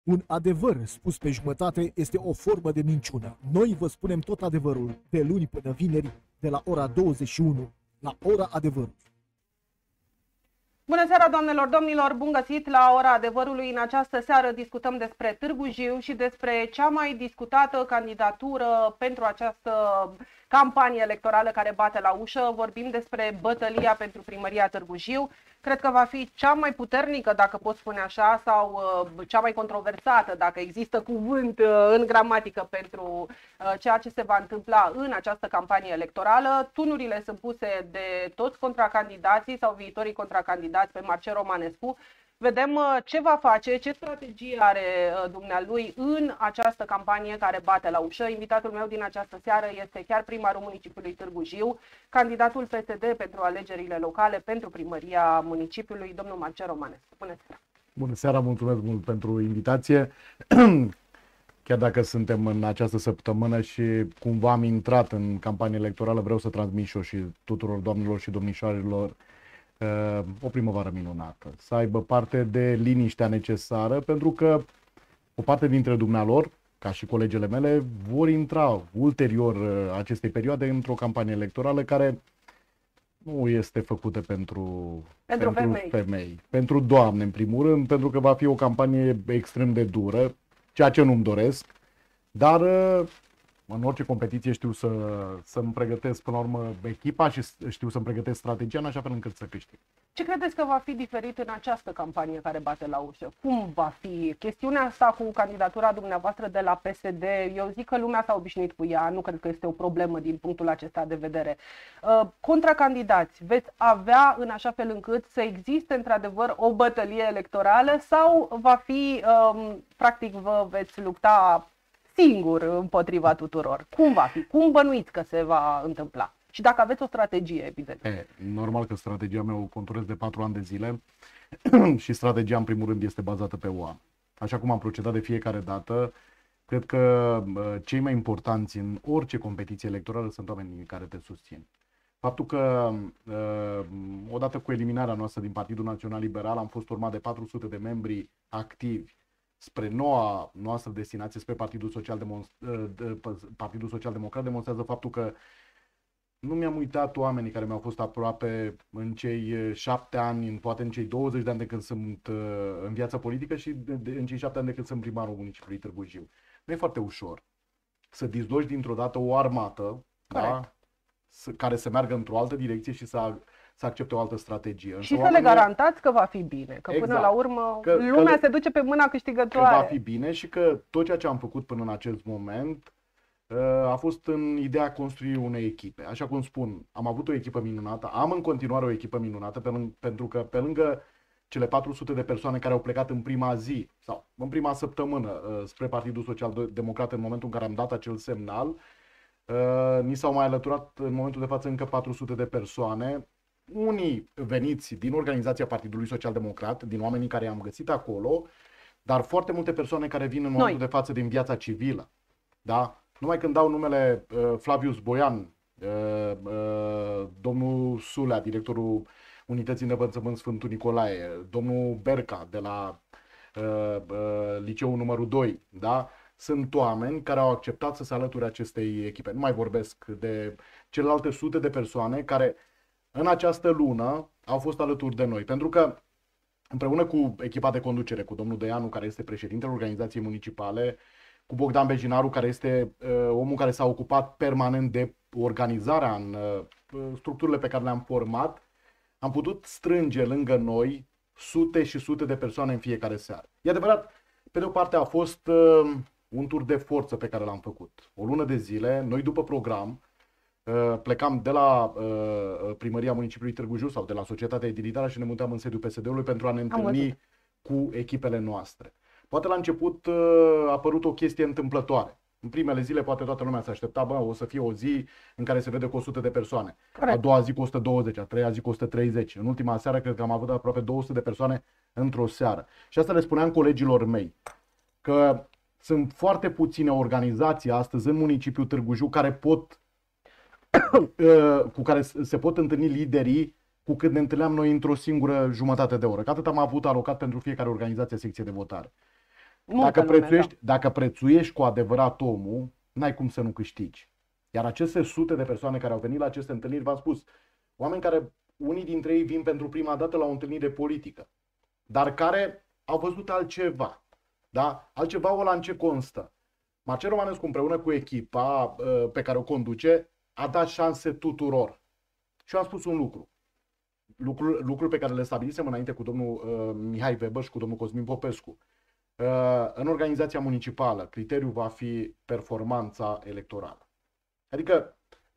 Un adevăr spus pe jumătate este o formă de minciună. Noi vă spunem tot adevărul, de luni până vineri, de la ora 21 la ora adevărului. Bună seara, doamnelor, domnilor! Bun găsit la ora adevărului. În această seară discutăm despre Târgu Jiu și despre cea mai discutată candidatură pentru această campanie electorală care bate la ușă. Vorbim despre bătălia pentru primăria Târgu Jiu. Cred că va fi cea mai puternică, dacă pot spune așa, sau cea mai controversată, dacă există cuvânt în gramatică, pentru ceea ce se va întâmpla în această campanie electorală. Tunurile sunt puse de toți contracandidații sau viitorii contracandidați pe Marcel Romanescu. Vedem ce va face, ce strategie are dumnealui în această campanie care bate la ușă. Invitatul meu din această seară este chiar primarul municipiului Târgu Jiu, candidatul PSD pentru alegerile locale pentru primăria municipiului, domnul Marcel Romanescu. Bună seara! Bună seara, mulțumesc mult pentru invitație. Chiar dacă suntem în această săptămână și cumva am intrat în campanie electorală, vreau să transmit și eu și tuturor doamnelor și domnișoarelor o primăvară minunată, să aibă parte de liniștea necesară, pentru că o parte dintre dumnealor, ca și colegele mele, vor intra ulterior acestei perioade într-o campanie electorală care nu este făcută pentru femei, pentru doamne în primul rând, pentru că va fi o campanie extrem de dură, ceea ce nu-mi doresc, dar în orice competiție știu să-mi pregătesc până la urmă echipa și știu să-mi pregătesc strategia în așa fel încât să câștig. Ce credeți că va fi diferit în această campanie care bate la ușă? Cum va fi? Chestiunea asta cu candidatura dumneavoastră de la PSD, eu zic că lumea s-a obișnuit cu ea, nu cred că este o problemă din punctul acesta de vedere. Contracandidați, veți avea în așa fel încât să existe într-adevăr o bătălie electorală sau va fi, practic, vă veți lupta singur împotriva tuturor? Cum va fi? Cum bănuiți că se va întâmpla? Și dacă aveți o strategie, evident. Normal că strategia mea o conturez de 4 ani de zile și strategia în primul rând este bazată pe oameni. Așa cum am procedat de fiecare dată, cred că cei mai importanți în orice competiție electorală sunt oamenii care te susțin. Faptul că odată cu eliminarea noastră din Partidul Național Liberal am fost urmat de 400 de membri activi spre noua noastră destinație, spre Partidul Social Democrat, demonstrează faptul că nu mi-am uitat oamenii care mi-au fost aproape în cei 7 ani, poate în cei 20 de ani de când sunt în viața politică și în cei 7 ani de când sunt primarul municipiului Târgu Jiu. Nu e foarte ușor să dizloci dintr-o dată o armată, da, care să meargă într-o altă direcție și să accepte o altă strategie. Și să le garantați că va fi bine, că exact, până la urmă lumea se duce pe mâna câștigătoare. Că va fi bine și că tot ceea ce am făcut până în acest moment a fost în ideea construirii unei echipe. Așa cum spun, am avut o echipă minunată, am în continuare o echipă minunată, pentru că pe lângă cele 400 de persoane care au plecat în prima zi sau în prima săptămână spre Partidul Social Democrat în momentul în care am dat acel semnal, ni s-au mai alăturat în momentul de față încă 400 de persoane, unii veniți din organizația Partidului Social Democrat, din oamenii care i-am găsit acolo, dar foarte multe persoane care vin în momentul de față din viața civilă. Da? Numai când dau numele Flavius Boian, domnul Sulea, directorul Unității de Învățământ Sfântul Nicolae, domnul Berca de la Liceul numărul 2, da? Sunt oameni care au acceptat să se alăture acestei echipe. Nu mai vorbesc de celelalte sute de persoane care în această lună au fost alături de noi. Pentru că împreună cu echipa de conducere, cu domnul Dăianu, care este președintele organizației municipale, cu Bogdan Bejinaru, care este omul care s-a ocupat permanent de organizarea în structurile pe care le-am format, am putut strânge lângă noi sute și sute de persoane în fiecare seară. E adevărat, pe de o parte a fost un tur de forță pe care l-am făcut. O lună de zile, noi după program, plecam de la primăria municipiului Târgu Jiu sau de la societatea edilitară și ne mutam în sediul PSD-ului pentru a ne întâlni cu echipele noastre. Poate la început a apărut o chestie întâmplătoare. În primele zile poate toată lumea se aștepta, o să fie o zi în care se vede cu 100 de persoane. Corect. A doua zi cu 120, a treia zi cu 130. În ultima seară cred că am avut aproape 200 de persoane într-o seară. Și asta le spuneam colegilor mei, că sunt foarte puține organizații astăzi în municipiul Târgu Jiu care cu care se pot întâlni liderii cu cât ne întâlneam noi într-o singură jumătate de oră. Că atât am avut alocat pentru fiecare organizație secție de votare. Dacă prețuiești cu adevărat omul, n-ai cum să nu câștigi. Iar aceste sute de persoane care au venit la aceste întâlniri, v-am spus, oameni care, unii dintre ei vin pentru prima dată la o întâlnire politică, dar care au văzut altceva. Da? Altceva ăla în ce constă? Marcel Romanescu împreună cu echipa pe care o conduce a dat șanse tuturor. Și eu am spus un lucru. Lucrul pe care le stabilisem înainte cu domnul Mihai Weber și cu domnul Cosmin Popescu. În organizația municipală, criteriul va fi performanța electorală. Adică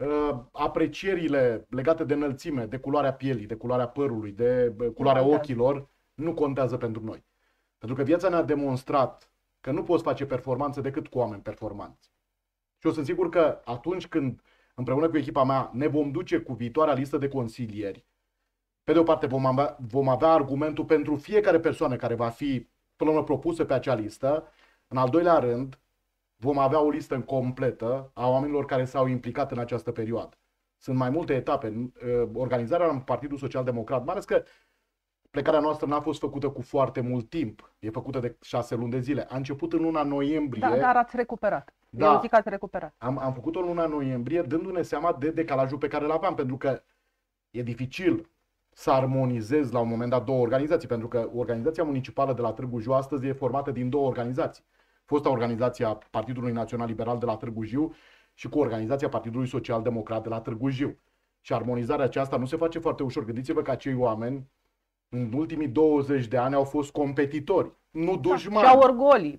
aprecierile legate de înălțime, de culoarea pielii, de culoarea părului, de culoarea ochilor, nu contează pentru noi. Pentru că viața ne-a demonstrat că nu poți face performanță decât cu oameni performanți. Și eu sunt sigur că atunci când, împreună cu echipa mea, ne vom duce cu viitoarea listă de consilieri, pe de o parte vom avea argumentul pentru fiecare persoană care va fi până la urmă propusă pe acea listă. În al doilea rând, vom avea o listă completă a oamenilor care s-au implicat în această perioadă. Sunt mai multe etape. Organizarea în Partidul Social Democrat, mai ales că plecarea noastră n-a fost făcută cu foarte mult timp. E făcută de 6 luni de zile. A început în luna noiembrie. Da, dar ați recuperat. Da, eu zic că ați recuperat. Am făcut-o în luna noiembrie dându-ne seama de decalajul pe care îl aveam, pentru că e dificil să armonizezi la un moment dat două organizații, pentru că organizația municipală de la Târgu Jiu astăzi e formată din două organizații. Fosta organizație a Partidului Național Liberal de la Târgu Jiu și cu organizația Partidului Social Democrat de la Târgu Jiu. Și armonizarea aceasta nu se face foarte ușor. Gândiți-vă că acei oameni în ultimii 20 de ani au fost competitori, nu dușmani. Și-au orgolii.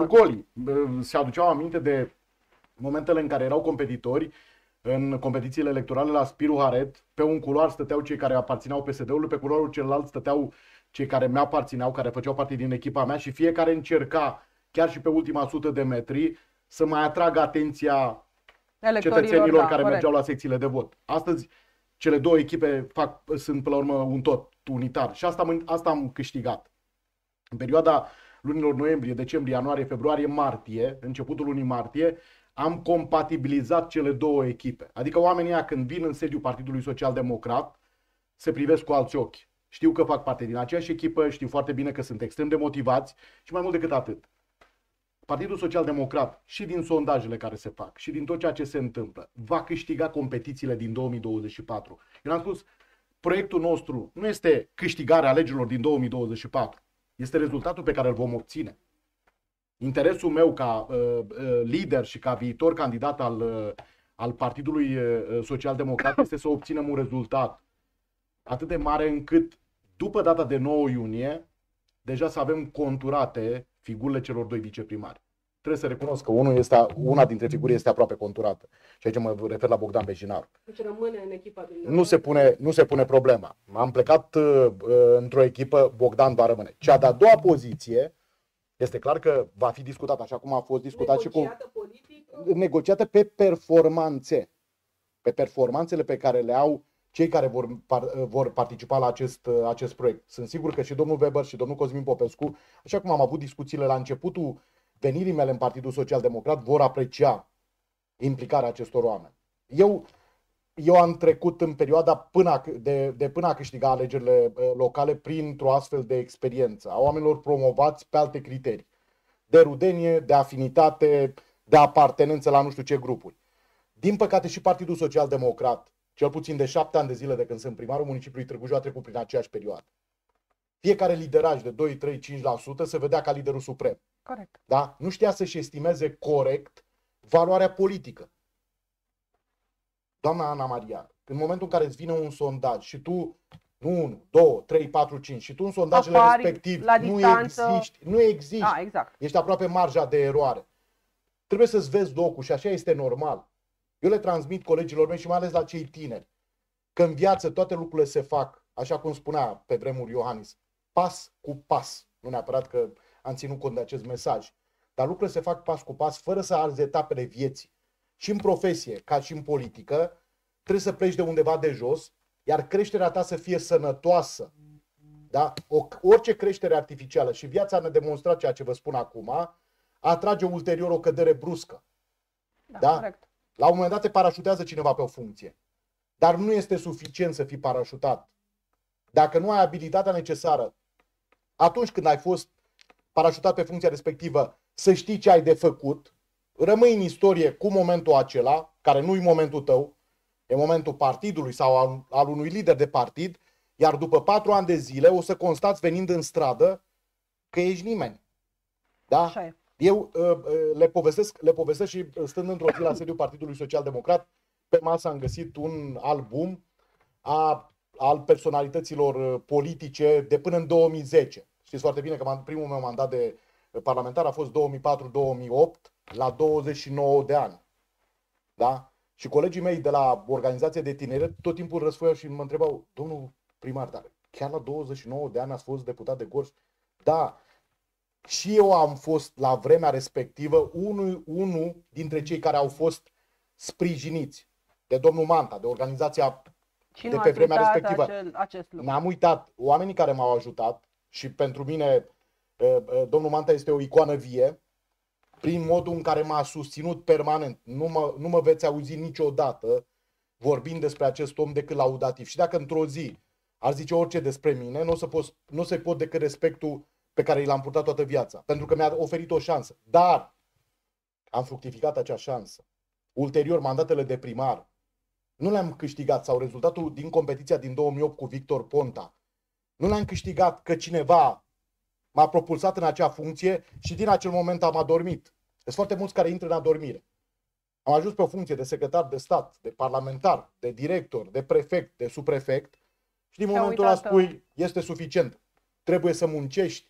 Se aduceau aminte de momentele în care erau competitori. În competițiile electorale la Spiru Haret, pe un culoar stăteau cei care aparțineau PSD-ului, pe culoarul celălalt stăteau cei care mi-aparțineau, care făceau parte din echipa mea și fiecare încerca, chiar și pe ultima 100 de metri, să mai atragă atenția cetățenilor care mergeau la secțiile de vot. Astăzi, cele două echipe sunt până la urmă un tot unitar și asta am câștigat. În perioada lunilor noiembrie, decembrie, ianuarie, februarie, martie, începutul lunii martie, am compatibilizat cele două echipe. Adică oamenii ăia când vin în sediul Partidului Social Democrat se privesc cu alți ochi. Știu că fac parte din aceeași echipă, știu foarte bine că sunt extrem de motivați și mai mult decât atât. Partidul Social Democrat, și din sondajele care se fac, și din tot ceea ce se întâmplă, va câștiga competițiile din 2024. Eu am spus, proiectul nostru nu este câștigarea alegerilor din 2024, este rezultatul pe care îl vom obține. Interesul meu ca lider și ca viitor candidat al Partidului Social Democrat este să obținem un rezultat atât de mare încât după data de 9 iunie deja să avem conturate figurile celor doi viceprimari. Trebuie să recunosc că una dintre figuri este aproape conturată. Și aici mă refer la Bogdan Bejinaru. Deci rămâne în echipa din nu se pune problema. Am plecat într-o echipă, Bogdan va rămâne. Cea de-a doua poziție este clar că va fi discutat așa cum a fost discutat negociată pe performanțe. Pe performanțele pe care le au cei care vor participa la acest proiect. Sunt sigur că și domnul Weber și domnul Cosmin Popescu, așa cum am avut discuțiile la începutul venirii mele în Partidul Social Democrat, vor aprecia implicarea acestor oameni. Eu am trecut în perioada până a câștiga alegerile locale printr-o astfel de experiență a oamenilor promovați pe alte criterii. De rudenie, de afinitate, de apartenență la nu știu ce grupuri. Din păcate și Partidul Social Democrat, cel puțin de 7 ani de zile de când sunt primarul municipiului Târgu Jiu, a trecut prin aceeași perioadă. Fiecare lideraj de 2, 3, 5% se vedea ca liderul suprem. Corect. Da? Nu știa să-și estimeze corect valoarea politică. Doamna Ana Maria, în momentul în care îți vine un sondaj și tu, nu 1, 2, 3, 4, 5, și tu în sondajele respectiv nu existi, exact. Ești aproape marja de eroare. Trebuie să-ți vezi locul și așa este normal. Eu le transmit colegilor mei și mai ales la cei tineri că în viață toate lucrurile se fac, așa cum spunea pe vremuri Iohannis, pas cu pas. Nu neapărat că am ținut cont de acest mesaj, dar lucrurile se fac pas cu pas, fără să arzi etapele vieții. Și în profesie, ca și în politică, trebuie să pleci de undeva de jos, iar creșterea ta să fie sănătoasă. Da? Orice creștere artificială, și viața ne demonstrat ceea ce vă spun acum, atrage ulterior o cădere bruscă. Da? Corect. La un moment dat te parașutează cineva pe o funcție. Dar nu este suficient să fii parașutat. Dacă nu ai abilitatea necesară, atunci când ai fost parașutat pe funcția respectivă, să știi ce ai de făcut, rămâi în istorie cu momentul acela, care nu e momentul tău, e momentul partidului sau al unui lider de partid, iar după 4 ani de zile o să constați venind în stradă că ești nimeni. Da? Așa e. Eu le povestesc și stând într-o zi la sediul Partidului Social Democrat, pe masă am găsit un album al personalităților politice de până în 2010. Știți foarte bine că primul meu mandat de parlamentar a fost 2004-2008, la 29 de ani. Da? Și colegii mei de la organizație de tineret tot timpul răsfoiau și mă întrebau: domnul primar, dar chiar la 29 de ani ați fost deputat de Gorj? Da. Și eu am fost la vremea respectivă unul dintre cei care au fost sprijiniți de domnul Manta, de organizația Și de nu pe ați vremea uitat respectivă. acest lucru. N-am uitat. Oamenii care m-au ajutat, și pentru mine domnul Manta este o icoană vie, prin modul în care m-a susținut permanent. Nu mă veți auzi niciodată vorbind despre acest om decât laudativ. Și dacă într-o zi ar zice orice despre mine, nu se pot decât respectul pe care l-am purtat toată viața. Pentru că mi-a oferit o șansă. Dar am fructificat acea șansă. Ulterior, mandatele de primar nu le-am câștigat, sau rezultatul din competiția din 2008 cu Victor Ponta, nu le-am câștigat că cineva m-a propulsat în acea funcție și din acel moment am adormit. Sunt foarte mulți care intră în adormire. Am ajuns pe o funcție de secretar de stat, de parlamentar, de director, de prefect, de subprefect și din momentul ăla spui: este suficient, trebuie să muncești.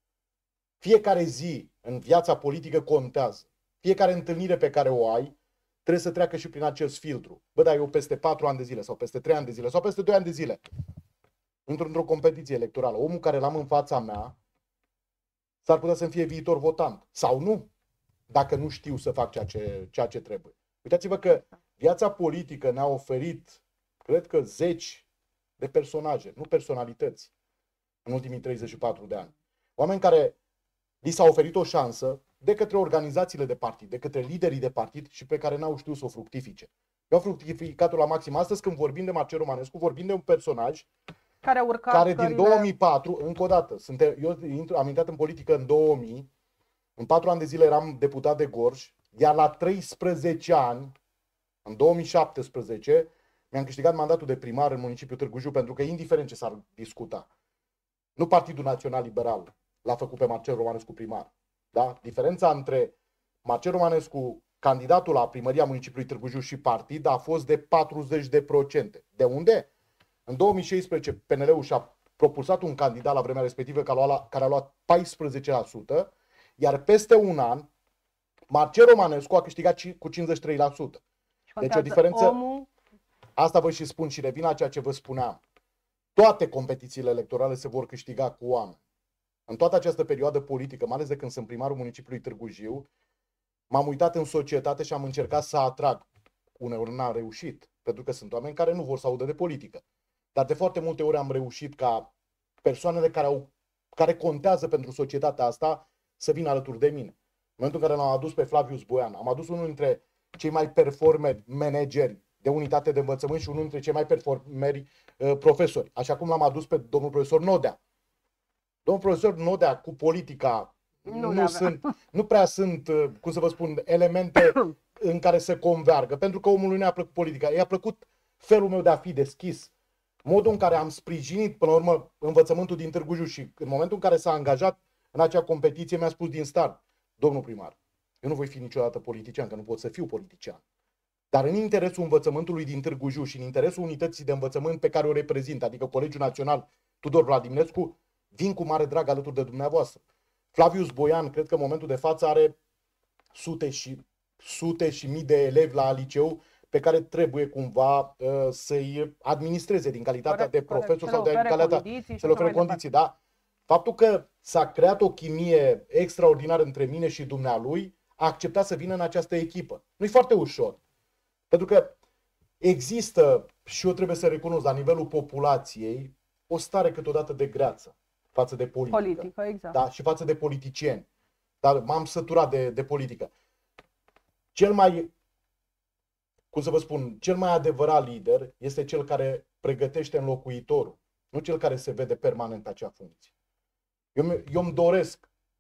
Fiecare zi în viața politică contează. Fiecare întâlnire pe care o ai trebuie să treacă și prin acest filtru. Bă, dar eu peste 4 ani de zile sau peste 3 ani de zile sau peste 2 ani de zile intru într-o competiție electorală. Omul care l-am în fața mea s-ar putea să-mi fie viitor votant. Sau nu, dacă nu știu să fac ceea ce trebuie. Uitați-vă că viața politică ne-a oferit, cred că, zeci de personaje, nu personalități, în ultimii 34 de ani. Oameni care li s-a oferit o șansă de către organizațiile de partid, de către liderii de partid și pe care n-au știut să o fructifice. Eu am fructificat-o la maxim. Astăzi, când vorbim de Marcel Romanescu, vorbim de un personaj care din 2004, încă o dată, eu am intrat în politică în 2000, în 4 ani de zile eram deputat de Gorj, iar la 13 ani, în 2017, mi-am câștigat mandatul de primar în municipiul Târgu Jiu, pentru că, indiferent ce s-ar discuta, nu Partidul Național Liberal l-a făcut pe Marcel Romanescu primar. Da? Diferența între Marcel Romanescu, candidatul la primăria municipiului Târgu Jiu, și partid a fost de 40%. De unde? În 2016 PNL-ul și-a propulsat un candidat la vremea respectivă care a luat 14%, iar peste un an Marcel Romanescu a câștigat cu 53%. Deci o diferență. Asta vă și spun și revin la ceea ce vă spuneam. Toate competițiile electorale se vor câștiga cu oameni. În toată această perioadă politică, mai ales de când sunt primarul municipiului Târgu Jiu, m-am uitat în societate și am încercat să atrag. Uneori n-am reușit, pentru că sunt oameni care nu vor să audă de politică. Dar de foarte multe ori am reușit ca persoanele care contează pentru societatea asta să vină alături de mine. În momentul în care l-am adus pe Flavius Boian, am adus unul dintre cei mai performeri manageri de unitate de învățământ și unul dintre cei mai performeri profesori. Așa cum l-am adus pe domnul profesor Nodea. Domnul profesor Nodea cu politica nu prea sunt, cum să vă spun, elemente în care să convergă, pentru că omului nu-i a plăcut politica. I-a plăcut felul meu de a fi deschis, modul în care am sprijinit până la urmă învățământul din Târgu Jiu și în momentul în care s-a angajat în acea competiție mi-a spus din start: domnul primar, eu nu voi fi niciodată politician, că nu pot să fiu politician. Dar în interesul învățământului din Târgu Jiu și în interesul unității de învățământ pe care o reprezint, adică Colegiul Național Tudor Vladimnescu, vin cu mare drag alături de dumneavoastră. Flavius Boian, cred că în momentul de față are sute și mii de elevi la liceu pe care trebuie cumva să-i administreze din calitatea de profesor sau de calitatea să le ofere condiții. Da? Faptul că s-a creat o chimie extraordinară între mine și dumnealui a acceptat să vină în această echipă. Nu-i foarte ușor. Pentru că există, și eu trebuie să recunosc, la nivelul populației, o stare câteodată de greață față de politică. Exact. Da? Și față de politicieni. Dar m-am săturat de politică. Cel mai, cum să vă spun, cel mai adevărat lider este cel care pregătește înlocuitorul, nu cel care se vede permanent acea funcție. Eu îmi doresc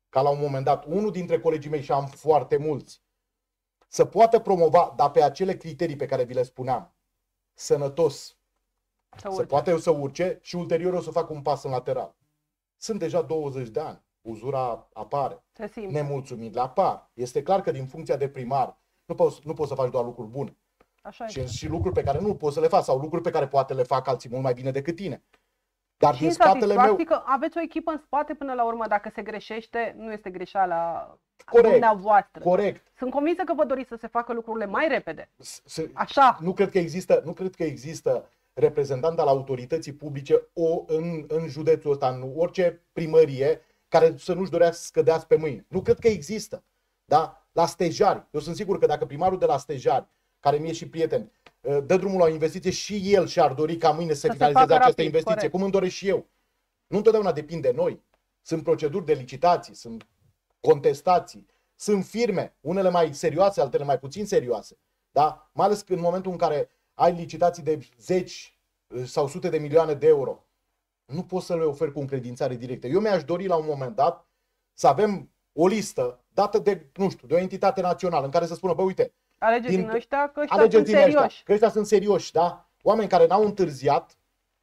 ca la un moment dat, unul dintre colegii mei, și am foarte mulți, să poată promova, dar pe acele criterii pe care vi le spuneam, sănătos, să poate eu să urce și ulterior o să fac un pas în lateral. Sunt deja 20 de ani, uzura apare, nemulțumirile apar. Este clar că din funcția de primar nu poți să faci doar lucruri bune. Și lucruri pe care nu poți să le faci, sau lucruri pe care poate le fac alții mult mai bine decât tine. Dar și din spatele meu... că aveți o echipă în spate până la urmă, dacă se greșește, nu este greșeala dumneavoastră. Corect. Sunt convinsă că vă doriți să se facă lucrurile mai repede. Așa. Nu cred că există reprezentant al autorității publice în județul ăsta, în orice primărie, care să nu-și dorească să pe mâine. Nu cred că există. Da? La Stejari. Eu sunt sigur că dacă primarul de la Stejari, care mi-e și prieten, dă drumul la o investiție, și el și-ar dori ca mâine să finalizeze această investiție, corect, cum îmi doresc și eu. Nu întotdeauna depinde de noi. Sunt proceduri de licitații, sunt contestații, sunt firme, unele mai serioase, altele mai puțin serioase. Da? Mai ales în momentul în care ai licitații de 10 sau sute de milioane de euro, nu poți să le oferi cu încredințare directă. Eu mi-aș dori la un moment dat să avem o listă dată de, nu știu, de o entitate națională în care să spună, bă, uite, alegeți din ăștia, că ăștia sunt serioși. Că ăștia sunt serioși, da? Oameni care n-au întârziat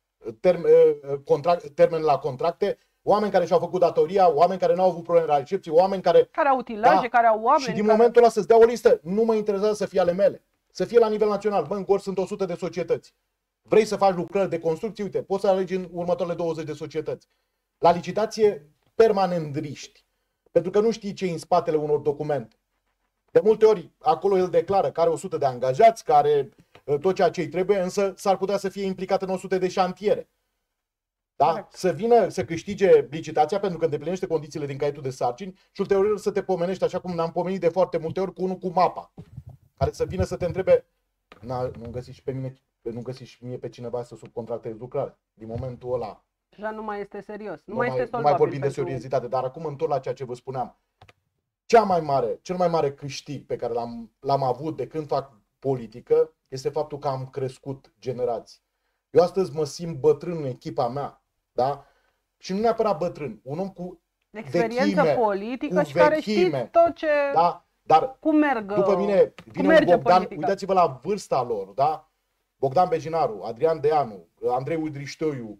termenele la contracte, oameni care și-au făcut datoria, oameni care n-au avut probleme la recepție, oameni care au utilaje, care au oameni. Și din momentul ăla să-ți dea o listă, nu mă interesează să fie ale mele. Să fie la nivel național. Bă, în Gorj sunt 100 de societăți. Vrei să faci lucrări de construcții? Uite, poți să alegi în următoarele 20 de societăți. La licitație permanent riști. Pentru că nu știi ce e în spatele unor documente. De multe ori, acolo el declară că are 100 de angajați, că are tot ceea ce îi trebuie, însă s-ar putea să fie implicat în 100 de șantiere. Da? Correct. Să vină să câștige licitația pentru că îndeplinește condițiile din caietul de sarcini și ulterior să te pomenești, așa cum ne-am pomenit de foarte multe ori, cu unul cu mapa, care să vină să te întrebe, nu găsiți și pe mine, nu găsiți și mie pe cineva să subcontractezi lucrare. Din momentul ăla deja nu mai este serios. Nu mai vorbim de seriozitate, dar acum întorc la ceea ce vă spuneam. Cel mai mare câștig pe care l-am avut de când fac politică este faptul că am crescut generații. Eu astăzi mă simt bătrân în echipa mea, da? Și nu neapărat bătrân, un om cu experiență vechime, politică și care știți tot ce... Da? Dar cum merg, după mine vine un Bogdan, uitați-vă la vârsta lor, da? Bogdan Bejinaru, Adrian Deanu, Andrei Udriștoiu,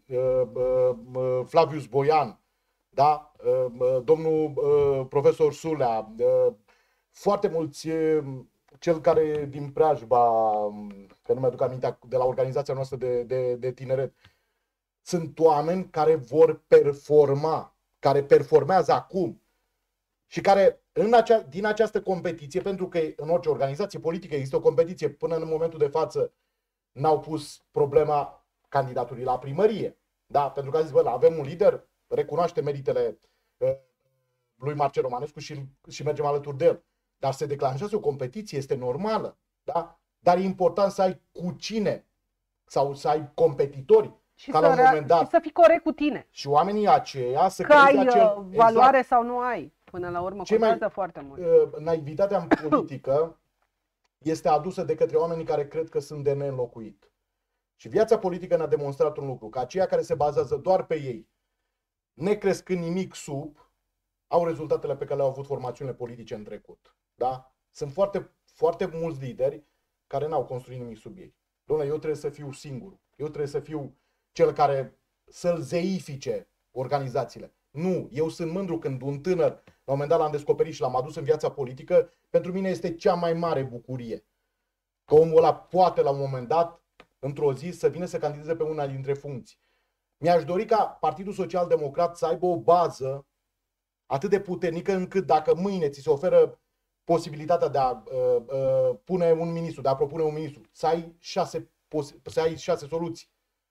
Flavius Boian, da? Domnul profesor Sulea, foarte mulți, cel care din preajba, că nu mi-aduc aminte, de la organizația noastră de tineret, sunt oameni care vor performa, care performează acum și care din această competiție, pentru că în orice organizație politică există o competiție, până în momentul de față n-au pus problema candidaturii la primărie, da? Pentru că a zis, bă, avem un lider, recunoaște meritele lui Marcel Romanescu și mergem alături de el. Dar se declanșează o competiție, este normală, da? Dar e important să ai cu cine sau să ai competitori și, ca la un moment dat, și să fii corect cu tine. Și oamenii aceia să că ai valoare sau nu ai. Până la urmă contează foarte mult. Naivitatea în politică este adusă de către oamenii care cred că sunt de neînlocuit. Și viața politică ne-a demonstrat un lucru, că aceia care se bazează doar pe ei, necrescând nimic sub, au rezultatele pe care le-au avut formațiunile politice în trecut. Da? Sunt foarte, foarte mulți lideri care n-au construit nimic sub ei. Doamne, eu trebuie să fiu singur. Eu trebuie să fiu cel care să-l zeifice organizațiile. Nu, eu sunt mândru când un tânăr, la un moment dat l-am descoperit și l-am adus în viața politică, pentru mine este cea mai mare bucurie. Că omul ăla poate la un moment dat, într-o zi, să vină să candideze pe una dintre funcții. Mi-aș dori ca Partidul Social Democrat să aibă o bază atât de puternică încât dacă mâine ți se oferă posibilitatea de a pune un ministru, de a propune un ministru, să ai 6 soluții.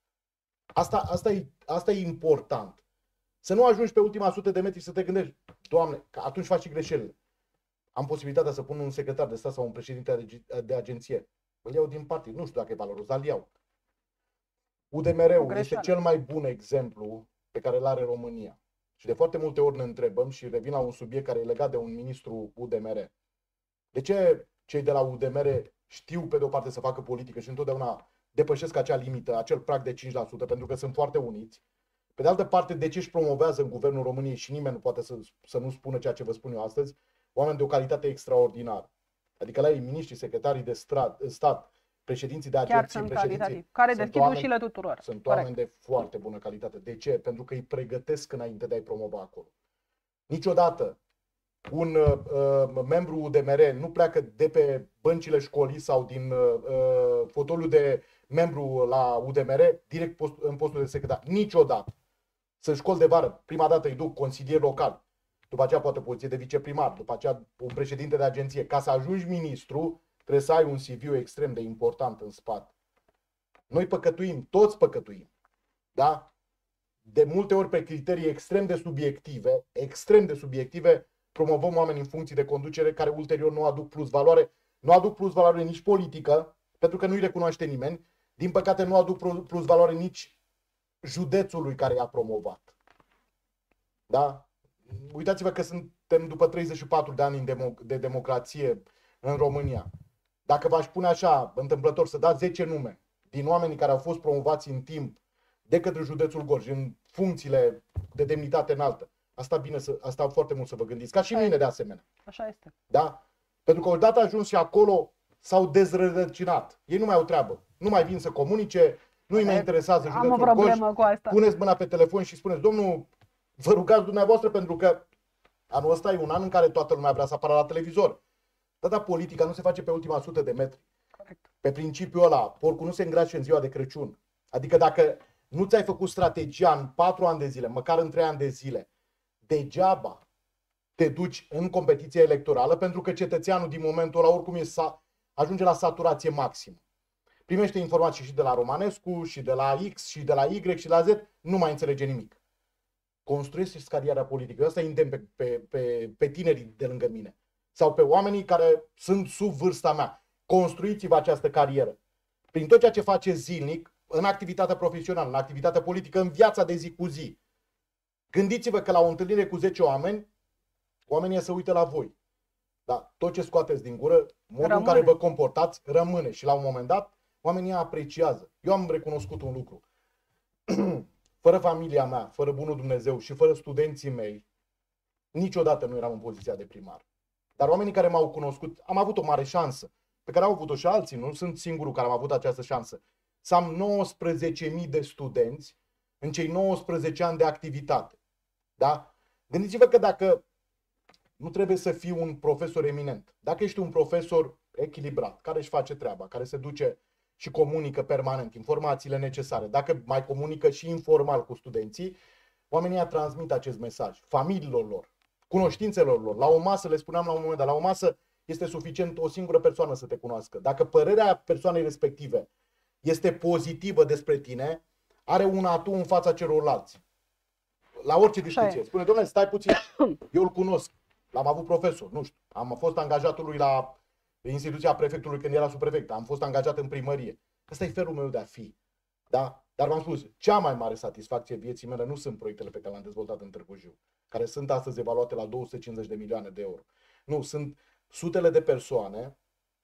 Asta e important. Să nu ajungi pe ultima 100 de metri să te gândești, Doamne, că atunci faci și greșelile. Am posibilitatea să pun un secretar de stat sau un președinte de agenție. Îl iau din partid. Nu știu dacă e valoros, dar îl iau. UDMR-ul este cel mai bun exemplu pe care îl are România. Și de foarte multe ori ne întrebăm, și revin la un subiect care e legat de un ministru UDMR. De ce cei de la UDMR știu pe de o parte să facă politică și întotdeauna depășesc acea limită, acel prag de 5%, pentru că sunt foarte uniți, Pe de altă parte, de ce își promovează în Guvernul României și nimeni nu poate să nu spună ceea ce vă spun eu astăzi, oameni de o calitate extraordinară. Adică la ei, miniștri, secretarii de stat, președinții de agenții, președinții, care deschid ușile tuturor. Sunt oameni de foarte bună calitate. De ce? pentru că îi pregătesc înainte de a-i promova acolo. Niciodată un membru UDMR nu pleacă de pe băncile școlii sau din fotoliul de membru la UDMR direct în postul de secretar. Niciodată. Sunt școli de vară. Prima dată îi duc consilier local. După aceea poate poziție de viceprimar. După aceea un președinte de agenție. Ca să ajungi ministru, trebuie să ai un CV extrem de important în spate. Noi păcătuim, toți păcătuim. Da? De multe ori pe criterii extrem de subiective, promovăm oameni în funcții de conducere care ulterior nu aduc plus valoare. Nu aduc plus valoare nici politică, pentru că nu îi recunoaște nimeni. Din păcate nu aduc plus valoare nici județului care i-a promovat. Da? Uitați-vă că suntem după 34 de ani de democrație în România. Dacă v-aș pune așa, întâmplător, să dați 10 nume din oamenii care au fost promovați în timp de către județul Gorj, în funcțiile de demnitate înaltă, asta foarte mult să vă gândiți, ca și mine de asemenea. Așa este. Da? Pentru că odată ajuns și acolo, s-au dezrădăcinat. Ei nu mai au treabă. Nu mai vin să comunice, nu îi mai interesează județul Gorj. Am o problemă cu asta. Puneți mâna pe telefon și spuneți, domnul, vă rugați dumneavoastră pentru că anul ăsta e un an în care toată lumea vrea să apară la televizor. Dar politica nu se face pe ultima 100 de metri. Corect. Pe principiul ăla, porcul nu se îngrașe în ziua de Crăciun. Adică dacă nu ți-ai făcut strategia în 4 ani de zile, măcar în 3 ani de zile, degeaba te duci în competiție electorală, pentru că cetățeanul din momentul ăla oricum ajunge la saturație maximă. Primește informații și de la Romanescu, și de la X, și de la Y, și de la Z, nu mai înțelege nimic. Construiește cariera politică. Eu asta îi îndemn pe tinerii de lângă mine. Sau pe oamenii care sunt sub vârsta mea. Construiți-vă această carieră. Prin tot ceea ce faceți zilnic, în activitatea profesională, în activitatea politică, în viața de zi cu zi. Gândiți-vă că la o întâlnire cu 10 oameni, oamenii se uită la voi. Dar tot ce scoateți din gură, modul în care vă comportați, rămâne. Și la un moment dat, oamenii apreciază. Eu am recunoscut un lucru. Fără familia mea, fără bunul Dumnezeu și fără studenții mei, niciodată nu eram în poziția de primar. Dar oamenii care m-au cunoscut, am avut o mare șansă, pe care au avut-o și alții, nu sunt singurul care am avut această șansă. Să am 19.000 de studenți în cei 19 ani de activitate. Da? Gândiți-vă că dacă nu trebuie să fii un profesor eminent, dacă ești un profesor echilibrat, care își face treaba, care se duce și comunică permanent informațiile necesare, dacă mai comunică și informal cu studenții, oamenii transmit acest mesaj familiilor lor, cunoștințelor lor. La o masă, le spuneam la un moment dat, la o masă este suficient o singură persoană să te cunoască. Dacă părerea persoanei respective este pozitivă despre tine, are un atu în fața celorlalți. La orice discuție. Spune, domnule, stai puțin, eu îl cunosc, l-am avut profesor, nu știu, am fost angajatul lui la instituția prefectului când era subprefect, am fost angajat în primărie. Ăsta e felul meu de a fi. Da? Dar v-am spus, cea mai mare satisfacție vieții mele nu sunt proiectele pe care le-am dezvoltat în Târgu Jiu, care sunt astăzi evaluate la 250 de milioane de euro. Nu, sunt sutele de persoane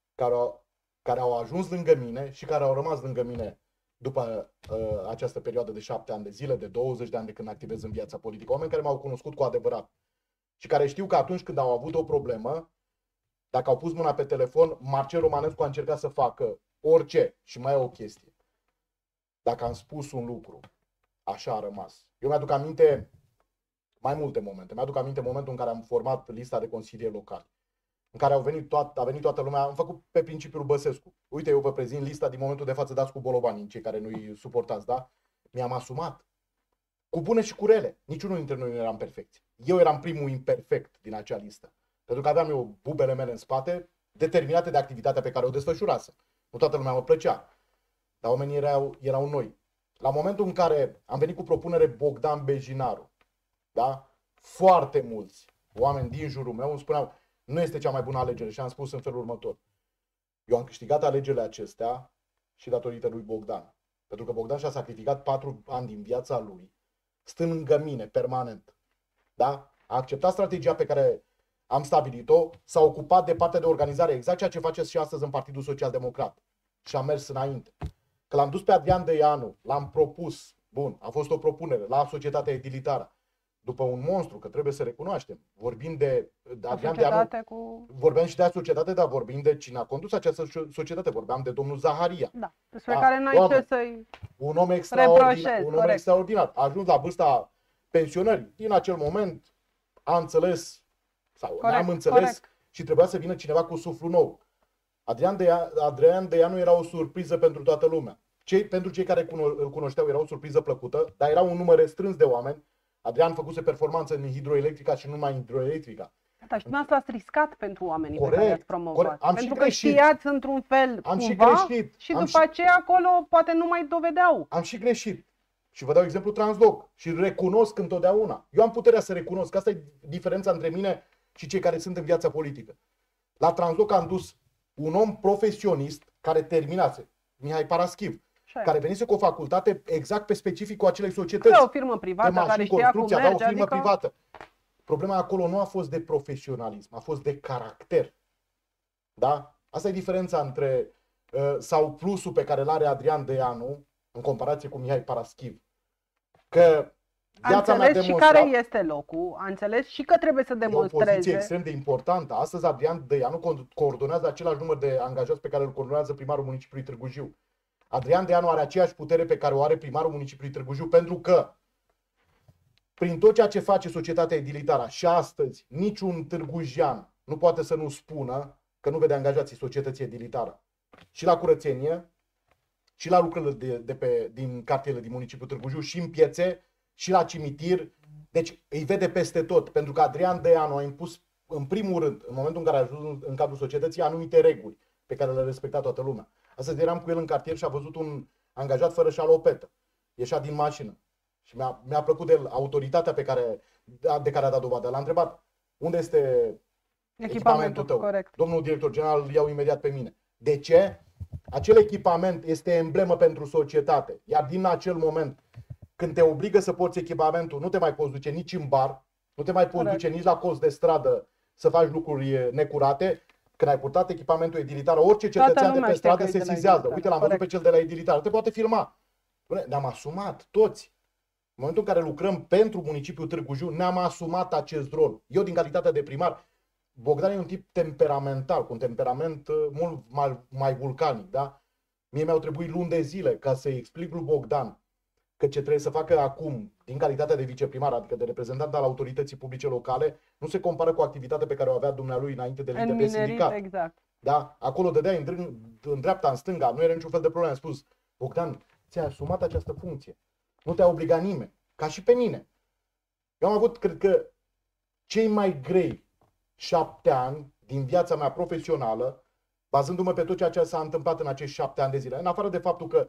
care au ajuns lângă mine și care au rămas lângă mine după această perioadă de 7 ani de zile, de 20 de ani de când activez în viața politică. Oameni care m-au cunoscut cu adevărat și care știu că atunci când au avut o problemă, dacă au pus mâna pe telefon, Marcel Romanescu a încercat să facă orice. Și mai e o chestie. Dacă am spus un lucru, așa a rămas. Eu mi-aduc aminte mai multe momente. Mi-aduc aminte momentul în care am format lista de consilieri locali, în care a venit toată lumea. Am făcut pe principiul Băsescu. Uite, eu vă prezint lista, din momentul de față dați cu bolobanii, cei care nu-i suportați, da? Mi-am asumat. Cu bune și cu rele. Niciunul dintre noi nu eram perfecți. Eu eram primul imperfect din acea listă. Pentru că aveam eu bubele mele în spate, determinate de activitatea pe care o desfășurasem. Nu toată lumea mă plăcea. Dar oamenii erau noi. La momentul în care am venit cu propunere Bogdan Bejinaru, da? Foarte mulți oameni din jurul meu îmi spuneau, nu este cea mai bună alegere. Și am spus în felul următor. Eu am câștigat alegerile acestea și datorită lui Bogdan. Pentru că Bogdan și-a sacrificat 4 ani din viața lui, stând lângă mine permanent. Da? A acceptat strategia pe care am stabilit-o, s-a ocupat de partea de organizare, exact ceea ce faceți și astăzi în Partidul Social Democrat. Și am mers înainte. Că l-am dus pe Adrian Deianu, l-am propus Bun, a fost o propunere la societatea edilitară. După un monstru, că trebuie să recunoaștem. Vorbim de Adrian Deanu, vorbeam și de societate, dar vorbim de cine a condus această societate. Vorbeam de domnul Zaharia. Da, despre care n-ai ce să-i un om extraordinar, un om extraordinar. A ajuns la vârsta pensionării. Din acel moment a înțeles, sau n-am înțeles, și trebuia să vină cineva cu suflu nou. Adrian Deanu era o surpriză pentru toată lumea. Pentru cei care îl cunoșteau era o surpriză plăcută, dar era un număr restrâns de oameni. Adrian făcuse performanță în hidroelectrica și nu numai în hidroelectrica. Da, și dumneavoastră ați riscat pentru oamenii pe care i-ați promovat. Pentru că știați într-un fel și după aceea acolo poate nu mai dovedeau. Am și greșit. Și vă dau exemplu Transloc. Și recunosc întotdeauna. Eu am puterea să recunosc. Asta e diferența între mine și cei care sunt în viața politică. La Transloc am dus un om profesionist care terminase, Mihai Paraschiv, care venise cu o facultate exact pe specificul acelei societăți. Avea o firmă privată care știa cum merge, avea o firmă privată. Problema acolo nu a fost de profesionalism, a fost de caracter. Da? Asta e diferența între sau plusul pe care îl are Adrian Deanu în comparație cu Mihai Paraschiv. Că viața mea și care este locul, a înțeles și că trebuie să demonstreze. E o poziție extrem de importantă. Astăzi Adrian Deanu coordonează același număr de angajați pe care îl coordonează primarul municipiului Târgu Jiu. Adrian Deanu are aceeași putere pe care o are primarul municipiului Târgu Jiu, pentru că prin tot ceea ce face societatea edilitară și astăzi niciun târgujean nu poate să nu spună că nu vede angajații societății edilitară. Și la curățenie, și la lucrările din cartierele din municipiul Târgu Jiu, și în piețe, și la cimitir. Deci îi vede peste tot, pentru că Adrian Deanu a impus în primul rând, în momentul în care a ajuns în cadrul societății, anumite reguli pe care le respecta toată lumea. Astăzi eram cu el în cartier și a văzut un angajat fără șalopetă. Ieșea din mașină. Și mi-a plăcut de el autoritatea de care a dat dovadă. L-a întrebat, unde este echipamentul tău? Corect. Domnul director general, îl iau imediat pe mine. De ce? Acel echipament este emblemă pentru societate. Iar din acel moment, când te obligă să porți echipamentul, nu te mai poți duce nici în bar, nu te mai poți duce nici la colț de stradă să faci lucruri necurate. Când ai purtat echipamentul edilitar, orice cetățean de pe stradă se sizează. Uite, l-am văzut pe cel de la edilitar. Te poate filma. Ne-am asumat toți. În momentul în care lucrăm pentru municipiul Târgu Jiu, ne-am asumat acest rol. Eu, din calitatea de primar, Bogdan e un tip temperamental, cu un temperament mult mai vulcanic. Da? Mie mi-au trebuit luni de zile ca să-i explic lui Bogdan că ce trebuie să facă acum, din calitatea de viceprimar, adică de reprezentant al autorității publice locale, nu se compară cu activitatea pe care o avea dumnealui înainte de linte pe sindicat. Exact. Da? Acolo dădeai în dreapta, în stânga, nu era niciun fel de problemă. Am spus, Bogdan, ți-ai asumat această funcție. Nu te-a obligat nimeni, ca și pe mine. Eu am avut, cred că, cei mai grei 7 ani din viața mea profesională, bazându-mă pe tot ceea ce s-a întâmplat în acești 7 ani de zile. În afară de faptul că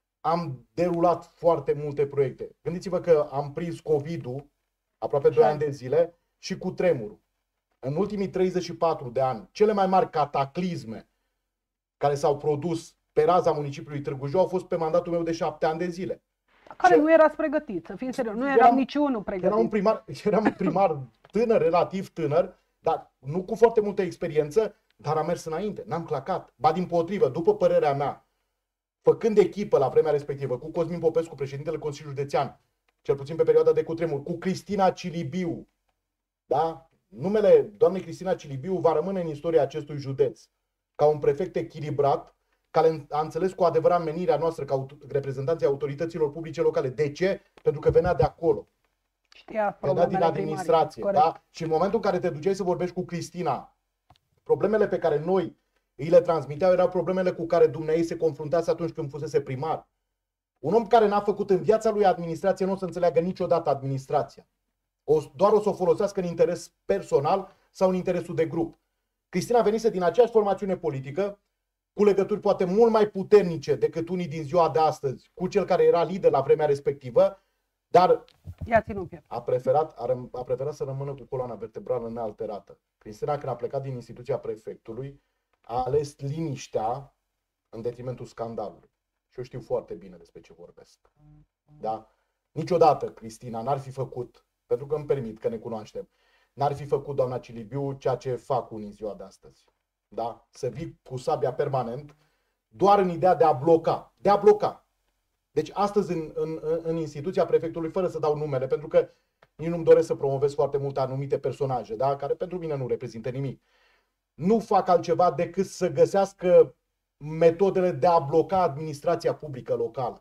am derulat foarte multe proiecte. Gândiți-vă că am prins COVID-ul aproape 2 ani de zile și cu tremurul. În ultimii 34 de ani, cele mai mari cataclisme care s-au produs pe raza municipiului Târgu Jiu au fost pe mandatul meu de 7 ani de zile. Care nu erați pregătit, să fim serios, nu eram niciunul pregătit. Eram un primar tânăr, relativ tânăr, dar nu cu foarte multă experiență, dar am mers înainte, n-am clacat. Ba dimpotrivă, după părerea mea, făcând echipă la vremea respectivă cu Cosmin Popescu, președintele Consiliului Județean, cel puțin pe perioada de cutremur, cu Cristina Cilibiu, da? Numele doamnei Cristina Cilibiu va rămâne în istoria acestui județ ca un prefect echilibrat, care a înțeles cu adevărat menirea noastră ca reprezentanții autorităților publice locale. De ce? Pentru că venea de acolo. Venea din administrație. Da? Și în momentul în care te duceai să vorbești cu Cristina, problemele pe care noi îi le transmiteau erau problemele cu care dumneai se confruntase atunci când fusese primar. Un om care n-a făcut în viața lui administrație nu o să înțeleagă niciodată administrația. Doar o să o folosească în interes personal sau în interesul de grup. Cristina venise din aceeași formațiune politică, cu legături poate mult mai puternice decât unii din ziua de astăzi, cu cel care era lider la vremea respectivă, dar a preferat să rămână cu coloana vertebrală nealterată. Cristina, când a plecat din instituția prefectului, a ales liniștea în detrimentul scandalului. Și eu știu foarte bine despre ce vorbesc. Da? Niciodată Cristina n-ar fi făcut, pentru că îmi permit că ne cunoaștem, n-ar fi făcut doamna Cilibiu ceea ce fac unii în ziua de astăzi. Da? Să vii cu sabia permanent doar în ideea de a bloca. De a bloca. Deci astăzi în instituția prefectului, fără să dau numele, pentru că nici nu-mi doresc să promovez foarte multe anumite personaje, da? Care pentru mine nu reprezintă nimic. Nu fac altceva decât să găsească metodele de a bloca administrația publică locală.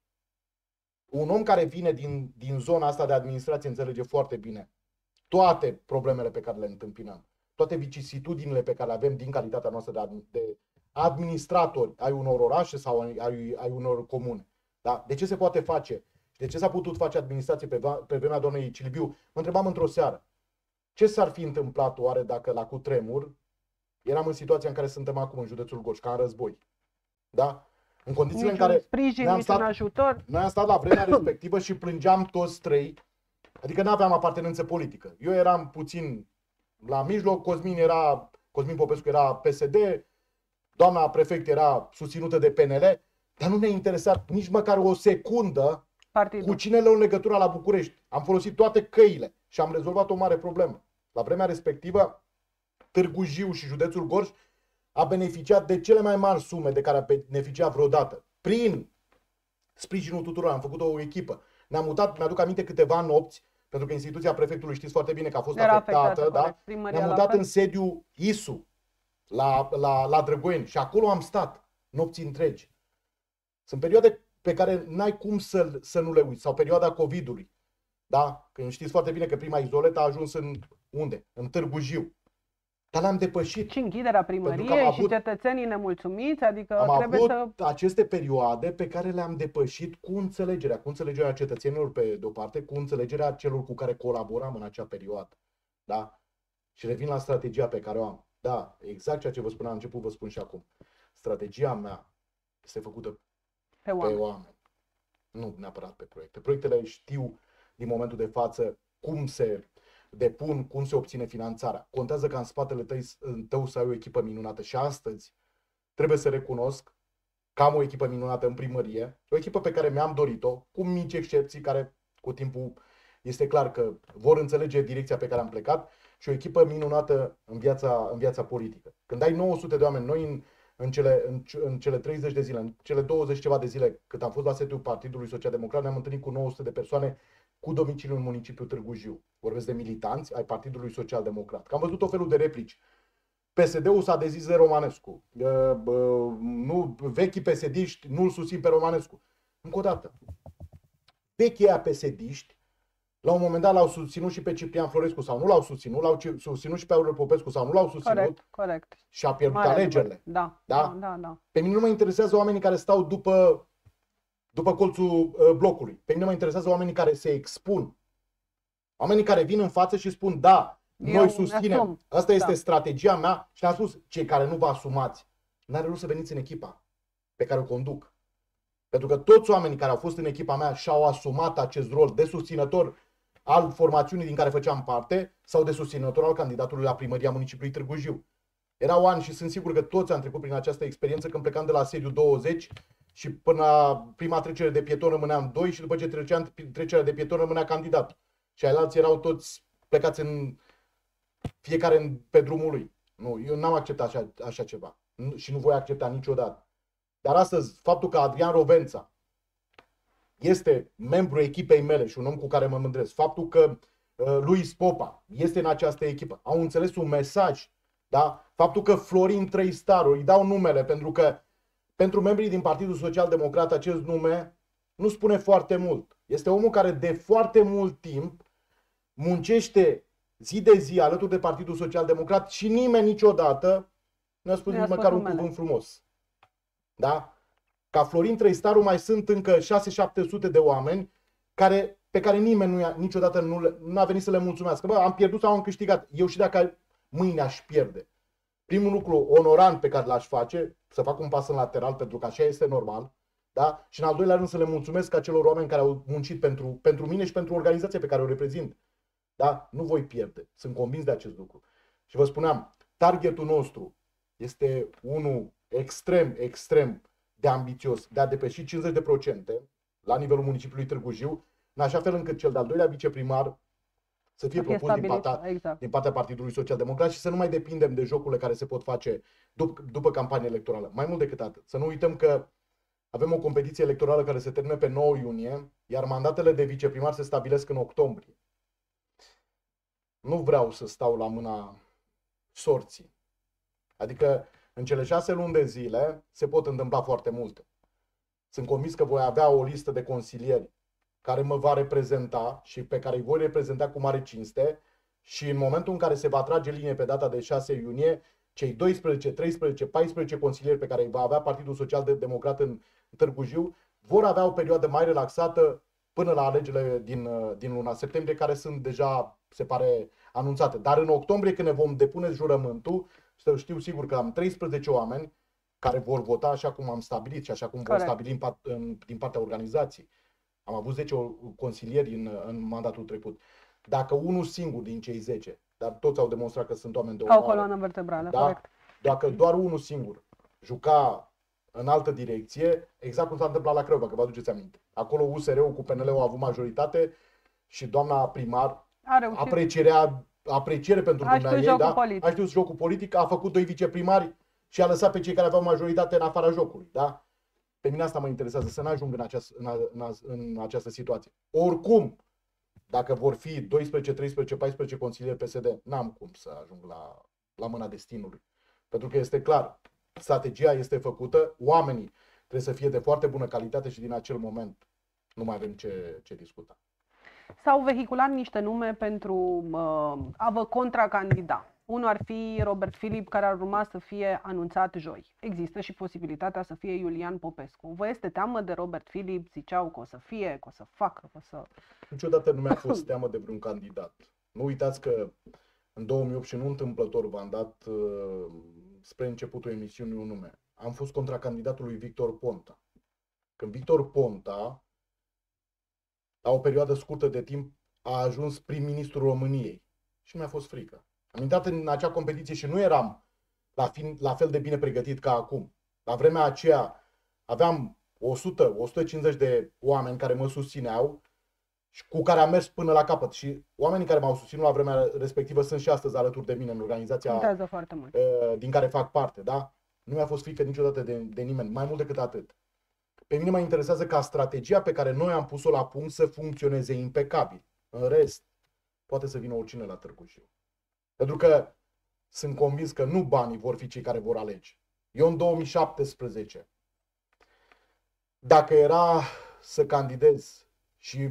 Un om care vine din zona asta de administrație înțelege foarte bine toate problemele pe care le întâmpinăm, toate vicisitudinile pe care le avem din calitatea noastră de administratori ai unor orașe sau ai unor comune. Da? De ce se poate face? De ce s-a putut face administrație pe vremea doamnei Cilibiu? Mă întrebam într-o seară. Ce s-ar fi întâmplat oare dacă la cutremur eram în situația în care suntem acum în județul Gorj, ca în război? Da? În condițiile niciun în care sprijin, niciun ajutor. noi am stat la vremea respectivă și plângeam toți trei, adică nu aveam apartenență politică. Eu eram puțin la mijloc, Cosmin Popescu era PSD, doamna prefect era susținută de PNL, dar nu ne-a interesat nici măcar o secundă Partidul. cu cine le-au legătura la București. Am folosit toate căile și am rezolvat o mare problemă. La vremea respectivă, Târgu Jiu și județul Gorj a beneficiat de cele mai mari sume de care a beneficiat vreodată. Prin sprijinul tuturor am făcut o echipă. Ne-am mutat, mi-aduc aminte, câteva nopți, pentru că instituția prefectului știți foarte bine că a fost afectată, da? Ne-am mutat în sediu ISU la Drăgoeni și acolo am stat nopți întregi. Sunt perioade pe care n-ai cum să nu le uiți, sau perioada COVID-ului. Da? Când știți foarte bine că prima izoletă a ajuns în unde? În Târgu Jiu. Dar l-am depășit. Și închiderea primăriei și cetățenii nemulțumiți, adică trebuie avut aceste perioade pe care le-am depășit cu înțelegerea cetățenilor pe de-o parte, cu înțelegerea celor cu care colaboram în acea perioadă. Da? Și revin la strategia pe care o am. Da, exact ceea ce vă spuneam la început, vă spun și acum. Strategia mea este făcută pe oameni. Nu neapărat pe proiecte. Proiectele știu din momentul de față cum se depun, cum se obține finanțarea. Contează ca în spatele tău să ai o echipă minunată. Și astăzi trebuie să recunosc că am o echipă minunată în primărie, o echipă pe care mi-am dorit-o, cu mici excepții care cu timpul este clar că vor înțelege direcția pe care am plecat, și o echipă minunată în viața politică. Când ai 900 de oameni, noi în cele 30 de zile, în cele 20 ceva de zile cât am fost la sediul Partidului Social Democrat, ne-am întâlnit cu 900 de persoane cu domiciliu în municipiul Târgu Jiu. Vorbesc de militanți ai Partidului Social Democrat. Că am văzut o felul de replici. PSD-ul s-a dezis de Romanescu. Vechii PSD-ști nu-l susțin pe Romanescu. Încă o dată. Vechii aia PSD-ști la un moment dat l-au susținut și pe Ciprian Florescu sau nu l-au susținut, l-au susținut și pe Aurel Popescu sau nu l-au susținut. Corect. Și a pierdut alegerile. Da. Pe mine nu mă interesează oamenii care stau după colțul blocului. Pe mine mă interesează oamenii care se expun. Oamenii care vin în față și spun, da, noi susținem. Asta este strategia mea și le-am spus, cei care nu vă asumați, n-are rost să veniți în echipa pe care o conduc. Pentru că toți oamenii care au fost în echipa mea și-au asumat acest rol de susținător al formațiunii din care făceam parte sau de susținător al candidatului la primăria municipiului Târgu Jiu. Erau ani și sunt sigur că toți am trecut prin această experiență când plecam de la sediu 20 și până la prima trecere de pieton rămâneam 2 și după ce treceam trecerea de pieton rămânea candidat. Și alții erau toți plecați fiecare pe drumul lui. Nu, eu n-am acceptat așa ceva și nu voi accepta niciodată. Dar astăzi, faptul că Adrian Rovența este membru echipei mele și un om cu care mă mândresc, faptul că Luis Popa este în această echipă, au înțeles un mesaj, da? Faptul că Florin Trăistaru, îi dau numele pentru că pentru membrii din Partidul Social Democrat acest nume nu spune foarte mult. Este omul care de foarte mult timp muncește zi de zi alături de Partidul Social Democrat și nimeni niciodată nu a spus nici măcar un cuvânt frumos. Da? Ca Florin Trăistaru mai sunt încă 600-700 de oameni pe care nimeni niciodată nu a venit să le mulțumească. Bă, am pierdut sau am câștigat. Eu și dacă mâine aș pierde. Primul lucru onorant pe care l-aș face, să fac un pas în lateral, pentru că așa este normal. Da? Și în al doilea rând să le mulțumesc acelor oameni care au muncit pentru mine și pentru organizația pe care o reprezint. Da? Nu voi pierde. Sunt convins de acest lucru. Și vă spuneam, targetul nostru este unul extrem de ambițios, de a depăși 50% la nivelul municipiului Târgu Jiu, în așa fel încât cel de-al doilea viceprimar să fie propus din partea Partidului Social Democrat și să nu mai depindem de jocurile care se pot face după campania electorală. Mai mult decât atât. Să nu uităm că Avem o competiție electorală care se termină pe 9 iunie, iar mandatele de viceprimar se stabilesc în octombrie. Nu vreau să stau la mâna sorții. Adică în cele 6 luni de zile se pot întâmpla foarte multe. Sunt convins că voi avea o listă de consilieri care mă va reprezenta și pe care îi voi reprezenta cu mare cinste și în momentul în care se va trage linie pe data de 6 iunie, cei 12, 13, 14 consilieri pe care îi va avea Partidul Social Democrat în Târgu Jiu vor avea o perioadă mai relaxată până la alegerile din luna septembrie, care sunt deja, se pare, anunțate. Dar în octombrie, când ne vom depune jurământul, știu sigur că am 13 oameni care vor vota așa cum am stabilit și așa cum vor stabili din partea organizației. Am avut 10 consilieri în mandatul trecut. Dacă unul singur din cei 10, dar toți au demonstrat că sunt oameni de onoare, o coloană vertebrală, da? corect. Dacă doar unul singur juca în altă direcție, exact cum s-a întâmplat la Craiova, că vă aduceți aminte. Acolo USR-ul cu PNL-ul a avut majoritate și doamna primar apreciere pentru dumneavoastră, da? A știut jocul politic, a făcut 2 viceprimari și a lăsat pe cei care aveau majoritate în afara jocului, da? Pe mine asta mă interesează, să n-ajung în această situație. Oricum, dacă vor fi 12, 13, 14 consilieri PSD, n-am cum să ajung la mâna destinului. Pentru că este clar, strategia este făcută, oamenii trebuie să fie de foarte bună calitate și din acel moment nu mai avem ce discuta. S-au vehiculat niște nume pentru a vă contracandida. Unul ar fi Robert Filip, care ar urma să fie anunțat joi. Există și posibilitatea să fie Iulian Popescu. Vă este teamă de Robert Filip? Ziceau că o să fie, că o să facă, că o să... Niciodată nu mi-a fost teamă de vreun candidat. Nu uitați că în 2008 și nu întâmplător v-am dat spre începutul emisiunii un nume. Am fost contracandidatul lui Victor Ponta. Când Victor Ponta, la o perioadă scurtă de timp, a ajuns prim-ministrul României. Și mi-a fost frică. Am intrat în acea competiție și nu eram la fel de bine pregătit ca acum. La vremea aceea aveam 100-150 de oameni care mă susțineau și cu care am mers până la capăt. Și oamenii care m-au susținut la vremea respectivă sunt și astăzi alături de mine în organizația din care fac parte. Da? Nu mi-a fost frică niciodată de nimeni, mai mult decât atât. Pe mine mă interesează ca strategia pe care noi am pus-o la punct să funcționeze impecabil. În rest, poate să vină oricine la Târgu Jiu. Pentru că sunt convins că nu banii vor fi cei care vor alege. Eu în 2017, dacă era să candidez și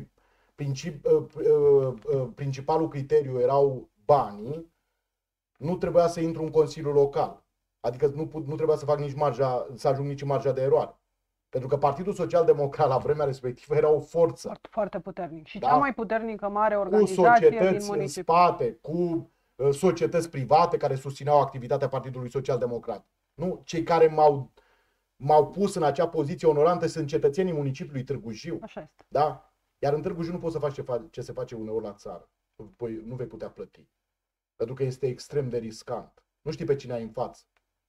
principalul criteriu erau banii, nu trebuia să intru în Consiliul Local. Adică nu trebuia să fac să ajung nici în marja de eroare. Pentru că Partidul Social Democrat la vremea respectivă era o forță. Foarte puternic. Și cea mai puternică mare organizație din municipiu. În spate, cu societăți private care susțineau activitatea Partidului Social Democrat. Nu? Cei care m-au pus în acea poziție onorantă sunt cetățenii municipiului Târgu Jiu. Așa este. Da? Iar în Târgu Jiu nu poți să faci ce se face uneori la țară. Nu vei putea plăti. Pentru că este extrem de riscant. Nu știi pe cine ai în față.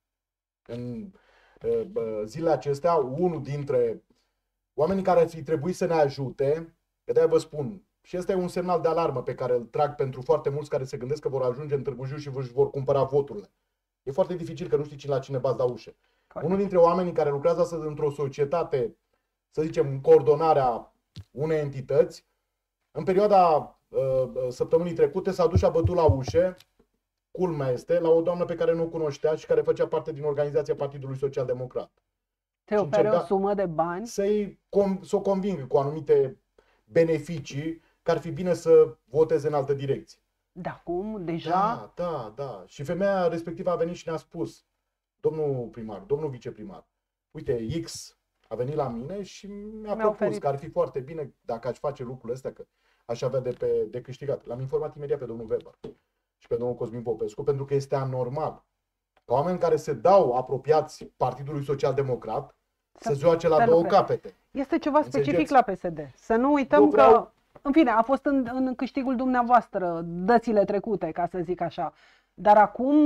În zilele acestea, unul dintre oamenii care ar fi trebuit să ne ajute, că de-aia vă spun, și ăsta e un semnal de alarmă pe care îl trag pentru foarte mulți care se gândesc că vor ajunge în Târgu Jiu și își vor cumpăra voturile. E foarte dificil că nu știi la cine bați la ușă. Unul dintre oamenii care lucrează astăzi într-o societate, să zicem, în coordonarea unei entități, în perioada săptămânii trecute s-a dus și a bătut la ușă, culmea este, la o doamnă pe care nu o cunoștea și care făcea parte din organizația Partidului Social Democrat. Te ofere o sumă de bani? Să o convingă cu anumite beneficii că ar fi bine să voteze în altă direcție. Da, cum? Deja? Da. Și femeia respectivă a venit și ne-a spus, domnul primar, domnul viceprimar, uite, X a venit la mine și mi-a propus că ar fi foarte bine dacă aș face lucrurile astea, că aș avea de câștigat. L-am informat imediat pe domnul Weber și pe domnul Cosmin Popescu, pentru că este anormal ca oameni care se dau apropiați Partidului Social Democrat să joace la două capete. Este ceva specific la PSD. Să nu uităm că, în fine, a fost în câștigul dumneavoastră dățile trecute, ca să zic așa. Dar acum,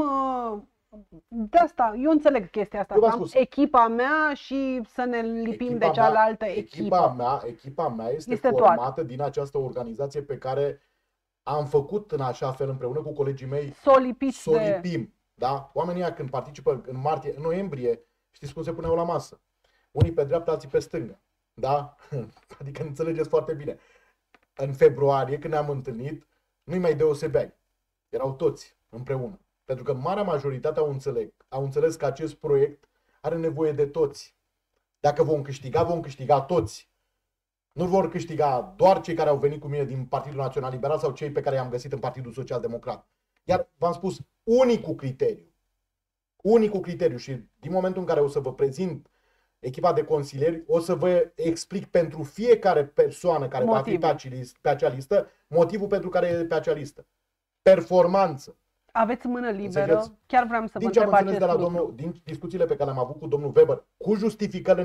de asta, eu înțeleg chestia asta. Am echipa mea și să ne lipim de cealaltă echipă. Echipa mea este formată din această organizație pe care am făcut în așa fel împreună cu colegii mei să o lipim. Da? Oamenii ăia când participă în noiembrie, știți cum se puneau la masă? unii pe dreapta, alții pe stânga. Da? Adică înțelegeți foarte bine. În februarie, când ne-am întâlnit, nu-i mai deosebeai. Erau toți împreună. Pentru că marea majoritate au înțeles că acest proiect are nevoie de toți. Dacă vom câștiga toți. Nu vor câștiga doar cei care au venit cu mine din Partidul Național Liberal sau cei pe care i-am găsit în Partidul Social Democrat. Iar v-am spus, unicul criteriu și din momentul în care o să vă prezint echipa de consilieri, o să vă explic pentru fiecare persoană care va fi pe acea listă, motivul pentru care e pe acea listă. Performanță. Aveți mână liberă? Chiar vreau să vă întreb acest lucru. Din discuțiile pe care le-am avut cu domnul Weber, cu justificările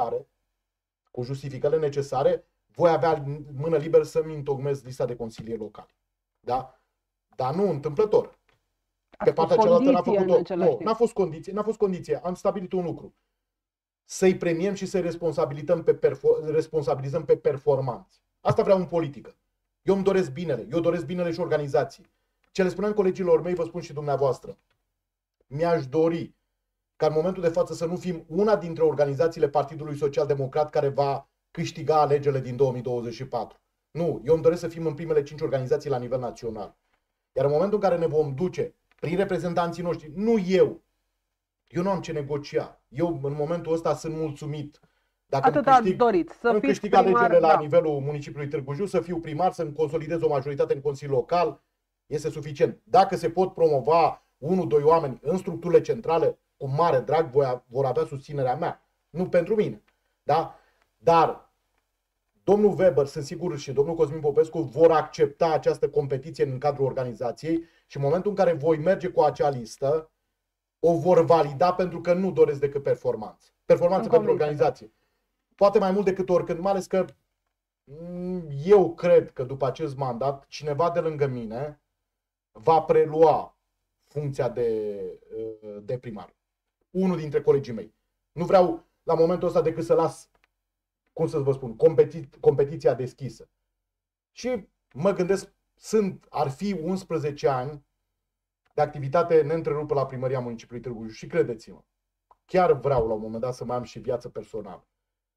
necesare, voi avea mână liberă să-mi întocmesc lista de consilieri locali. Da? Dar nu întâmplător. Pe partea cealaltă n-a făcut-o. Nu, n-a fost condiție. Am stabilit un lucru. Să-i premiem și să-i responsabilizăm pe performanți. Asta vreau în politică. Eu îmi doresc binele. Eu doresc binele și organizații. Ce le spuneam colegilor mei, vă spun și dumneavoastră. Mi-aș dori ca în momentul de față să nu fim una dintre organizațiile Partidului Social Democrat care va câștiga alegerile din 2024. Nu, eu îmi doresc să fim în primele 5 organizații la nivel național. Iar în momentul în care ne vom duce prin reprezentanții noștri, nu eu nu am ce negocia. Eu în momentul ăsta sunt mulțumit. Dacă îmi câștig alegerile la nivelul municipiului Târgu Jiu, să fiu primar, să-mi consolidez o majoritate în Consiliul Local, este suficient. Dacă se pot promova 1-2 oameni în structurile centrale, cu mare drag vor avea susținerea mea. Nu pentru mine. Da? Dar domnul Weber, sunt sigur, și domnul Cosmin Popescu vor accepta această competiție în cadrul organizației și în momentul în care voi merge cu acea listă, o vor valida pentru că nu doresc decât performanță. Performanță pentru organizație. Poate mai mult decât oricând, mai ales că eu cred că după acest mandat, cineva de lângă mine va prelua funcția de primar. Unul dintre colegii mei. Nu vreau la momentul ăsta decât să las, cum să vă spun, competiția deschisă. Și mă gândesc, ar fi 11 ani de activitate neîntrerupă la primăria municipiului Târgu Jiu și credeți-mă, chiar vreau la un moment dat să mai am și viață personală.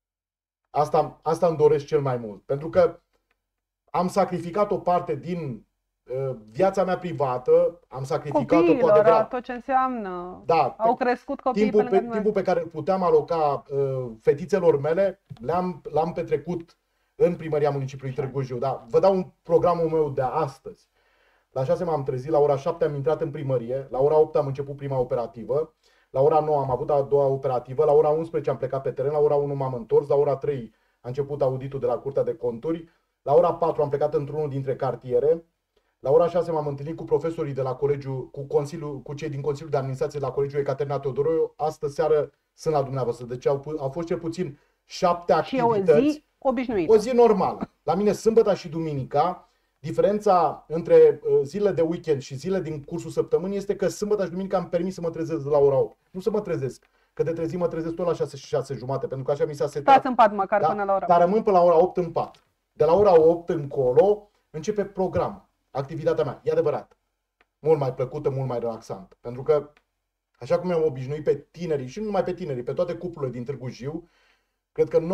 Asta îmi doresc cel mai mult, pentru că am sacrificat o parte din viața mea privată, am sacrificat-o cu adevărat. Tot ce înseamnă. Da, au crescut copiii timpul pe care îl puteam aloca fetițelor mele, l-am petrecut în primăria municipiului Târgu Jiu. Da, vă dau un programul meu de astăzi. La 6 m-am trezit, la ora 7 am intrat în primărie, la ora 8 am început prima operativă, la ora 9 am avut a doua operativă, la ora 11 am plecat pe teren, la ora 1 m-am întors, la ora 3 a început auditul de la Curtea de Conturi, la ora 4 am plecat într-unul dintre cartiere, la ora 6 m-am întâlnit cu profesorii de la colegiu, cu cei din Consiliul de Administrație de la Colegiul Ecaterina Teodoroiu. Astă seară sunt la dumneavoastră, deci au fost cel puțin 7 activități. Și o zi obișnuită. O zi normală. La mine sâmbătă și duminica. Diferența între zilele de weekend și zilele din cursul săptămânii este că sâmbătă și duminica îmi permis să mă trezesc de la ora 8. Nu să mă trezesc, că de trezit mă trezesc tot la 6 și 6 jumate, pentru că așa mi s-a setat. Stați în pat măcar până la ora 8. Dar rămân până la ora 8 în pat. De la ora 8 încolo începe programul, activitatea mea. E adevărat. Mult mai plăcută, mult mai relaxant. Pentru că, așa cum am obișnuit pe tinerii, și nu numai pe tinerii, pe toate cuplurile din Târgu Jiu, cred că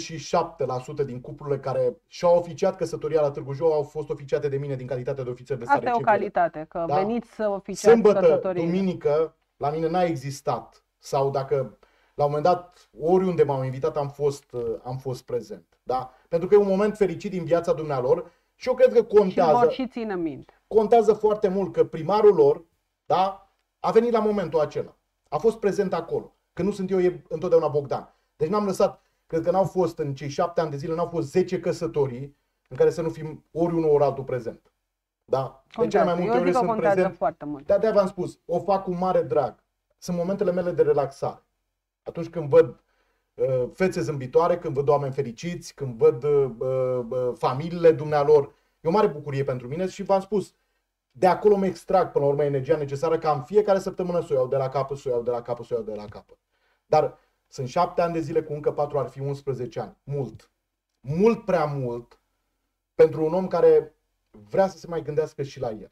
97% din cuplurile care și-au oficiat căsătoria la Târgu Jiu au fost oficiate de mine din calitate de ofițer de stare civilă. Asta e o calitate, că da? Veniți să oficiați căsătoria. Sâmbătă, duminică, la mine n-a existat. Sau dacă la un moment dat, oriunde m-au invitat, am fost prezent. Da? Pentru că e un moment fericit din viața dumnealor și eu cred că contează. Și vor și țină minte. Contează foarte mult că primarul lor, da, a venit la momentul acela. A fost prezent acolo. Că nu sunt eu, e întotdeauna Bogdan. Deci n-am lăsat. Cred că n-au fost în cei 7 ani de zile, n-au fost 10 căsătorii în care să nu fim ori unul, ori altul prezent. Da? De cele mai multe ori sunt prezent. Foarte mult. De-aia v-am spus, o fac cu mare drag. Sunt momentele mele de relaxare. Atunci când văd fețe zâmbitoare, când văd oameni fericiți, când văd familiile dumnealor, e o mare bucurie pentru mine și v-am spus, de acolo mă extrag până la urmă energia necesară ca în fiecare săptămână să o iau de la capăt, să o iau de la capăt, să o iau de la capăt. Dar sunt 7 ani de zile, cu încă 4 ar fi 11 ani. Mult. Mult prea mult pentru un om care vrea să se mai gândească și la el.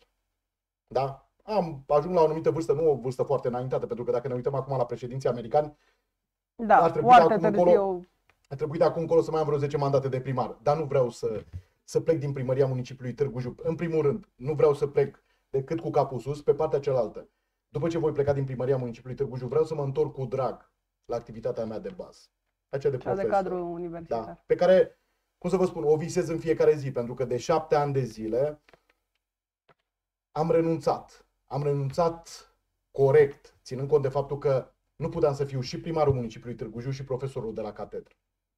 Da? Am ajuns la o anumită vârstă, nu o vârstă foarte înaintată, pentru că dacă ne uităm acum la președinții americani, Da, foarte târziu. Ar trebui de acum încolo să mai am vreo 10 mandate de primar, dar nu vreau să plec din primăria municipiului Târgu Jiu. În primul rând, nu vreau să plec decât cu capul sus. Pe partea cealaltă, după ce voi pleca din primăria municipiului Târgu Jiu, vreau să mă întorc cu drag la activitatea mea de bază, aceea de profesor, de cadru universitar. Da, pe care, cum să vă spun, o visez în fiecare zi, pentru că de 7 ani de zile am renunțat. Am renunțat corect, ținând cont de faptul că nu puteam să fiu și primarul municipiului Târgu Jiu și profesorul de la catedră.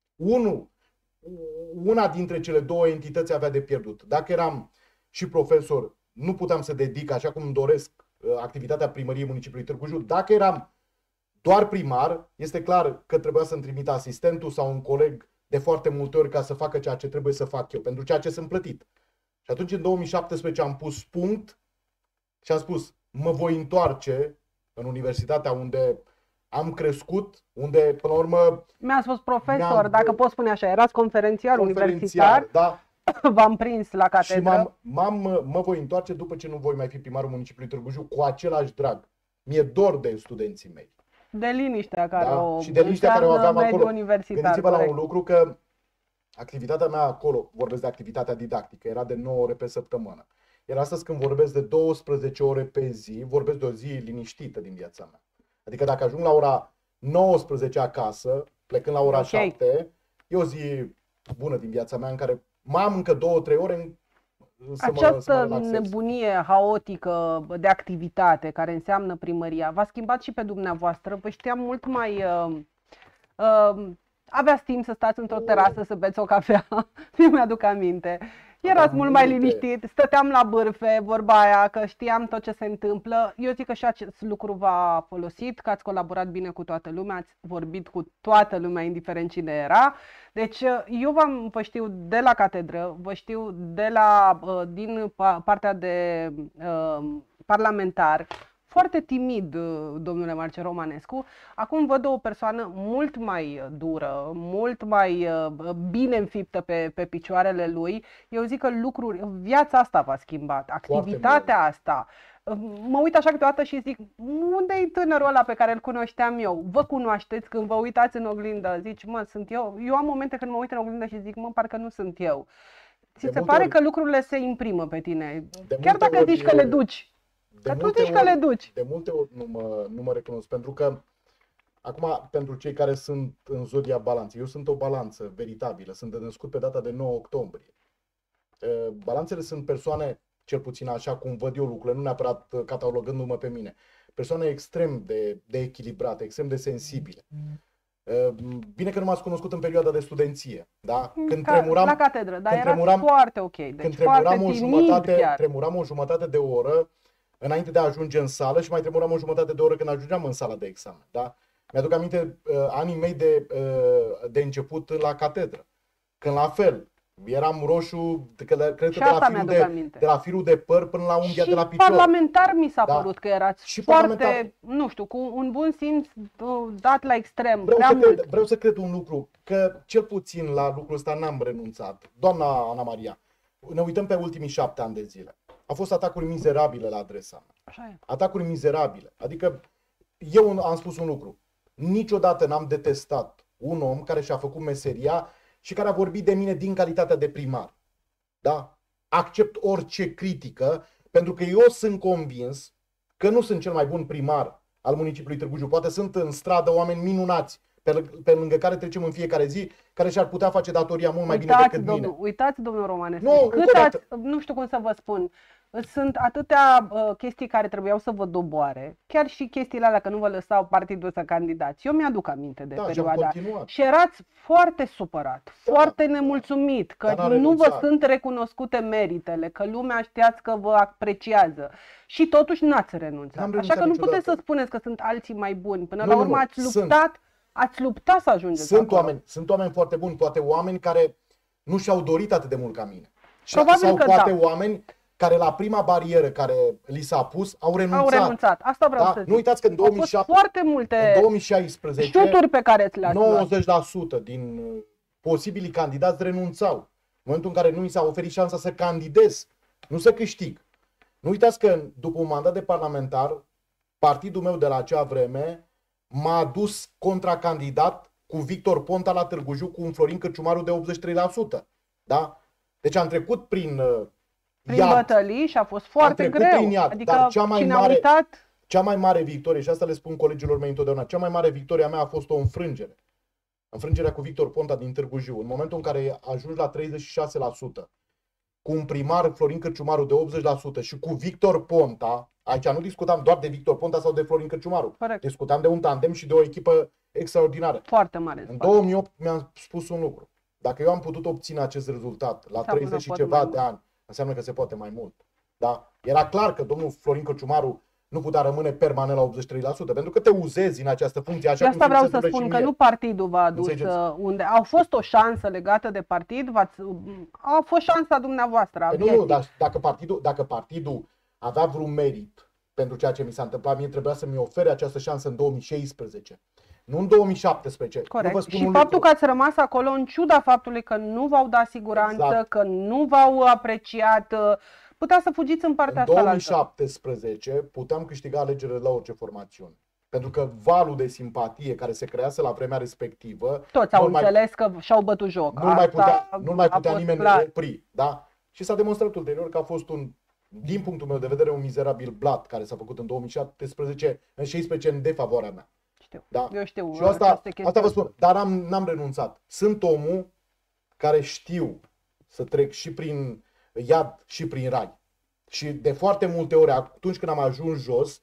Una dintre cele două entități avea de pierdut. Dacă eram și profesor, nu puteam să dedic așa cum îmi doresc activitatea primăriei municipiului Târgu Jiu. Dacă eram doar primar, este clar că trebuia să-mi trimit asistentul sau un coleg de foarte multe ori ca să facă ceea ce trebuie să fac eu, pentru ceea ce sunt plătit. Și atunci în 2017 am pus punct și am spus, mă voi întoarce în universitatea unde am crescut, unde până la urmă... Mi-ați fost profesor, dacă pot spune așa, erați conferențiar universitar, da. V-am prins la catedră. Și mă voi întoarce după ce nu voi mai fi primarul municipiului Târgu Jiu cu același drag. Mi-e dor de studenții mei. De liniștea care o și de liniștea care o aveam acolo. Gândiți-vă la un lucru, că activitatea mea acolo, vorbesc de activitatea didactică, era de 9 ore pe săptămână. Iar astăzi când vorbesc de 12 ore pe zi, vorbesc de o zi liniștită din viața mea. Adică dacă ajung la ora 19 acasă, plecând la ora 7, e o zi bună din viața mea în care mai am încă 2-3 ore Această nebunie haotică de activitate care înseamnă primăria v-a schimbat și pe dumneavoastră? Vă știam mult mai... aveați timp să stați într-o terasă să beți o cafea, eu mi-aduc aminte. Erați mult mai liniștit, stăteam la bârfe, vorba aia, că știam tot ce se întâmplă. Eu zic că și acest lucru v-a folosit, că ați colaborat bine cu toată lumea, ați vorbit cu toată lumea, indiferent cine era. Deci eu vă știu de la catedră, vă știu din partea de parlamentar, foarte timid, domnule Marcel Romanescu. Acum văd o persoană mult mai dură, mult mai bine înfiptă pe picioarele lui. Eu zic că viața asta v-a schimbat, activitatea asta. Mă uit așa câteodată și zic, unde e tânărul ăla pe care îl cunoșteam eu? Vă cunoașteți când vă uitați în oglindă, zici, mă, sunt eu? Eu am momente când mă uit în oglindă și zic, mă, parcă nu sunt eu. Ți se pare că lucrurile se imprimă pe tine, chiar dacă zici că le duci. Că tu zici că le duci. De multe ori nu mă recunosc, pentru că acum, pentru cei care sunt în zodia balanței, eu sunt o balanță veritabilă, sunt născut pe data de 9 octombrie. Balanțele sunt persoane, cel puțin așa cum văd eu lucrurile, nu neapărat catalogându-mă pe mine, persoane extrem de echilibrate, extrem de sensibile. Bine că nu m-ați cunoscut în perioada de studenție, da? Când tremuram la catedră, dar era foarte ok. Deci când tremuram o jumătate de oră înainte de a ajunge în sală și mai tremuram o jumătate de oră când ajungeam în sala de examen. Da? Mi-aduc aminte anii mei de început la catedră, când la fel eram roșu, cred că de la firul de păr până la unghia de la picior. Parlamentar mi s-a părut că erați și foarte, nu știu, cu un bun simț dat la extrem. Vreau să cred un lucru, că cel puțin la lucrul ăsta n-am renunțat. Doamna Ana Maria, ne uităm pe ultimii 7 ani de zile. Au fost atacuri mizerabile la adresa mea. Așa e. Atacuri mizerabile. Adică eu am spus un lucru. Niciodată n-am detestat un om care și-a făcut meseria și care a vorbit de mine din calitatea de primar. Da? Accept orice critică, pentru că eu sunt convins că nu sunt cel mai bun primar al municipiului Târgu Jiu. Poate sunt în stradă oameni minunați pe lângă care trecem în fiecare zi, care și-ar putea face datoria mult mai bine decât mine. Uitați, domnul Romanescu, nu știu cum să vă spun, sunt atâtea chestii care trebuiau să vă doboare, chiar și chestiile alea că nu vă lăsau partidul să candidați. Eu mi-aduc aminte de perioada și erați foarte supărat, foarte nemulțumit, că nu vă sunt recunoscute meritele, că lumea știați că vă apreciază și totuși n-ați renunțat. Așa că nu puteți să spuneți că sunt alții mai buni. Până la urmă ați luptat. Ați luptat să ajungeți acolo. Sunt oameni foarte buni, poate oameni care nu și-au dorit atât de mult ca mine. Probabil sau că poate oameni care la prima barieră care li s-a pus au renunțat. Asta vreau să zic. Nu uitați că în 2016 șuturi pe care le-ați luat. 90% din posibilii candidați renunțau. În momentul în care nu mi s-a oferit șansa să candidez, nu să câștig. Nu uitați că după un mandat de parlamentar, partidul meu de la acea vreme m-a adus contracandidat cu Victor Ponta la Târgu Jiu cu un Florin Cârciumaru de 83%. Da? Deci am trecut prin bătălii și a fost foarte greu. Iad, adică dar cea mai mare victorie, și asta le spun colegilor mei întotdeauna, cea mai mare victorie a mea a fost o înfrângere. Înfrângerea cu Victor Ponta din Târgu Jiu. În momentul în care ajungi la 36%, cu un primar Florin Cârciumaru de 80% și cu Victor Ponta, aici nu discutam doar de Victor Ponta sau de Florin Cârciumaru. Corect. Discutam de un tandem și de o echipă extraordinară. Foarte mare. În 2008 mi-am spus un lucru. Dacă eu am putut obține acest rezultat la 30 și ceva de ani, înseamnă că se poate mai mult. Da? Era clar că domnul Florin Cârciumaru nu putea rămâne permanent la 83%, pentru că te uzezi în această funcție. Așa de asta vreau să spun că nu partidul v-a adus unde a fost o șansă legată de partid, a fost șansa dumneavoastră. Nu, dar dacă partidul avea vreun merit pentru ceea ce mi s-a întâmplat, mie trebuia să mi ofere această șansă în 2016. Nu în 2017. Corect. Și faptul că ați rămas acolo în ciuda faptului că nu v-au dat siguranță, exact, că nu v-au apreciat, putea să fugiți în partea asta. În 2017 puteam câștiga alegerile la orice formațiune. Pentru că valul de simpatie care se crease la vremea respectivă... Toți au înțeles că și-au bătut joc. Nu mai putea nimeni opri. Da? Și s-a demonstrat ulterior că a fost din punctul meu de vedere, un mizerabil blat care s-a făcut în 2017, în 2016 în defavoarea mea. Da? Eu știu. Și asta vă spun, dar n-am renunțat. Sunt omul care știu să trec și prin iad și prin rai. Și de foarte multe ori, atunci când am ajuns jos,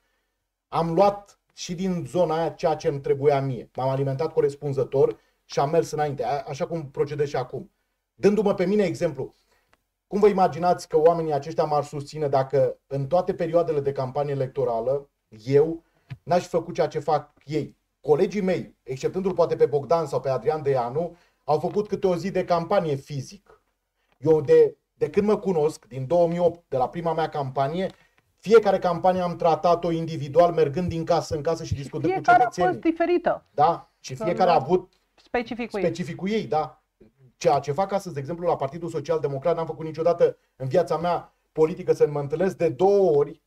am luat și din zona aia ceea ce îmi trebuia mie. M-am alimentat corespunzător și am mers înainte, așa cum procedez și acum. Dându-mă pe mine exemplu, cum vă imaginați că oamenii aceștia m-ar susține dacă în toate perioadele de campanie electorală eu n-aș fi făcut ceea ce fac ei? Colegii mei, exceptându-l poate pe Bogdan sau pe Adrian Deanu, au făcut câte o zi de campanie fizic. Eu de când mă cunosc, din 2008, de la prima mea campanie, fiecare campanie am tratat-o individual, mergând din casă în casă și discutând cu cetățenii. Fiecare a fost diferită. Da? Și fiecare a avut specificul ei, da. Ceea ce fac astăzi, de exemplu, la Partidul Social Democrat, n-am făcut niciodată în viața mea politică, să mă întâlnesc de 2 ori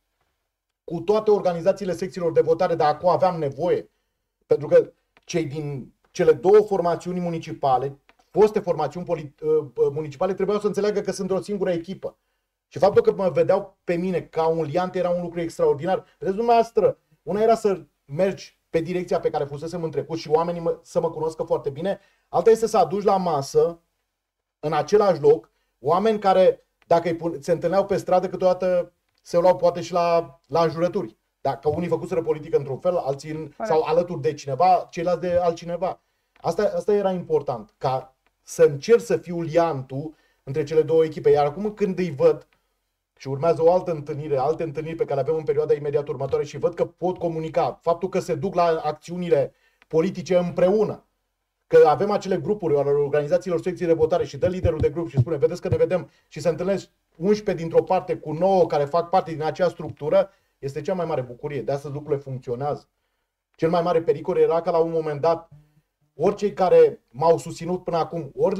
cu toate organizațiile secțiilor de votare, dar acum aveam nevoie. Pentru că cei din cele 2 formațiuni municipale, foste formațiuni municipale, trebuiau să înțeleagă că sunt o singură echipă. Și faptul că mă vedeau pe mine ca un liant era un lucru extraordinar. Vedeți, dumneavoastră, una era să mergi pe direcția pe care fusesem în trecut și oamenii să mă cunoscă foarte bine, alta este să aduci la masă, în același loc, oameni care, dacă se întâlneau pe stradă, câteodată se luau poate și la înjurături. Dacă unii făcuseră politică într-un fel, alții sau alături de cineva, ceilalți de altcineva. Asta era important, ca să încerc să fiu liantul între cele 2 echipe. Iar acum când îi văd și urmează o altă întâlnire, alte întâlniri pe care le avem în perioada imediat următoare și văd că pot comunica, faptul că se duc la acțiunile politice împreună, că avem acele grupuri ale organizațiilor secții de votare și dă liderul de grup și spune, vedeți că ne vedem și se întâlnesc 11 dintr-o parte cu 9 care fac parte din acea structură, este cea mai mare bucurie. De astăzi lucrurile funcționează. Cel mai mare pericol era că la un moment dat, ori cei care m-au susținut până acum, ori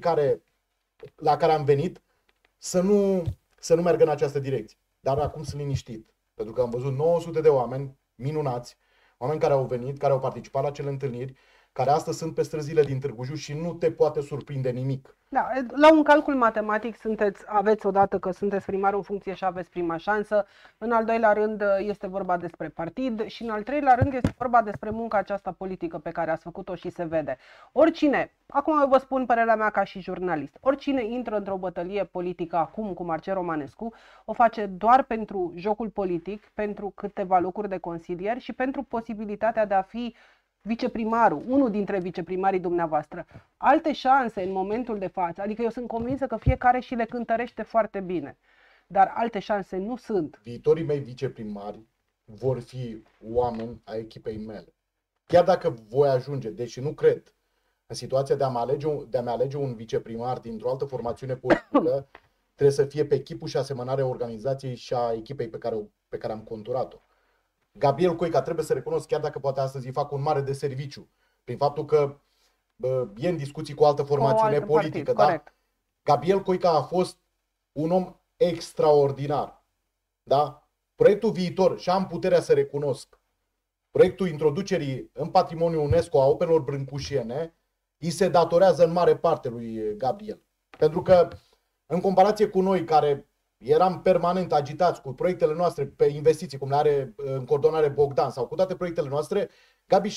la care am venit, să nu meargă în această direcție. Dar acum sunt liniștit. Pentru că am văzut 900 de oameni minunați, oameni care au venit, care au participat la acele întâlniri, care astăzi sunt pe străzile din Târgu Jiu și nu te poate surprinde nimic. Da, la un calcul matematic aveți odată că sunteți primar în funcție și aveți prima șansă, în al doilea rând este vorba despre partid și în al treilea rând este vorba despre munca aceasta politică pe care ați făcut-o și se vede. Oricine, acum eu vă spun părerea mea ca și jurnalist, oricine intră într-o bătălie politică acum cu Marcel Romanescu, o face doar pentru jocul politic, pentru câteva locuri de consilier și pentru posibilitatea de a fi viceprimarul, unul dintre viceprimarii dumneavoastră. Alte șanse în momentul de față, adică eu sunt convinsă că fiecare și le cântărește foarte bine, dar alte șanse nu sunt. Viitorii mei viceprimari vor fi oameni ai echipei mele. Chiar dacă voi ajunge, deși nu cred, în situația de a-mi alege un viceprimar dintr-o altă formațiune politică, trebuie să fie pe chipul și asemănarea organizației și a echipei pe care am conturat-o. Gabriel Coica, trebuie să recunosc, chiar dacă poate astăzi îi fac un mare deserviciu, prin faptul că e în discuții cu o altă formațiune politică. Da? Gabriel Coica a fost un om extraordinar. Da? Proiectul viitor, și am puterea să recunosc, proiectul introducerii în patrimoniul UNESCO a opelor brâncușiene îi se datorează în mare parte lui Gabriel. Pentru că, în comparație cu noi, care eram permanent agitați cu proiectele noastre pe investiții, cum le are în coordonare Bogdan, sau cu toate proiectele noastre, Gabi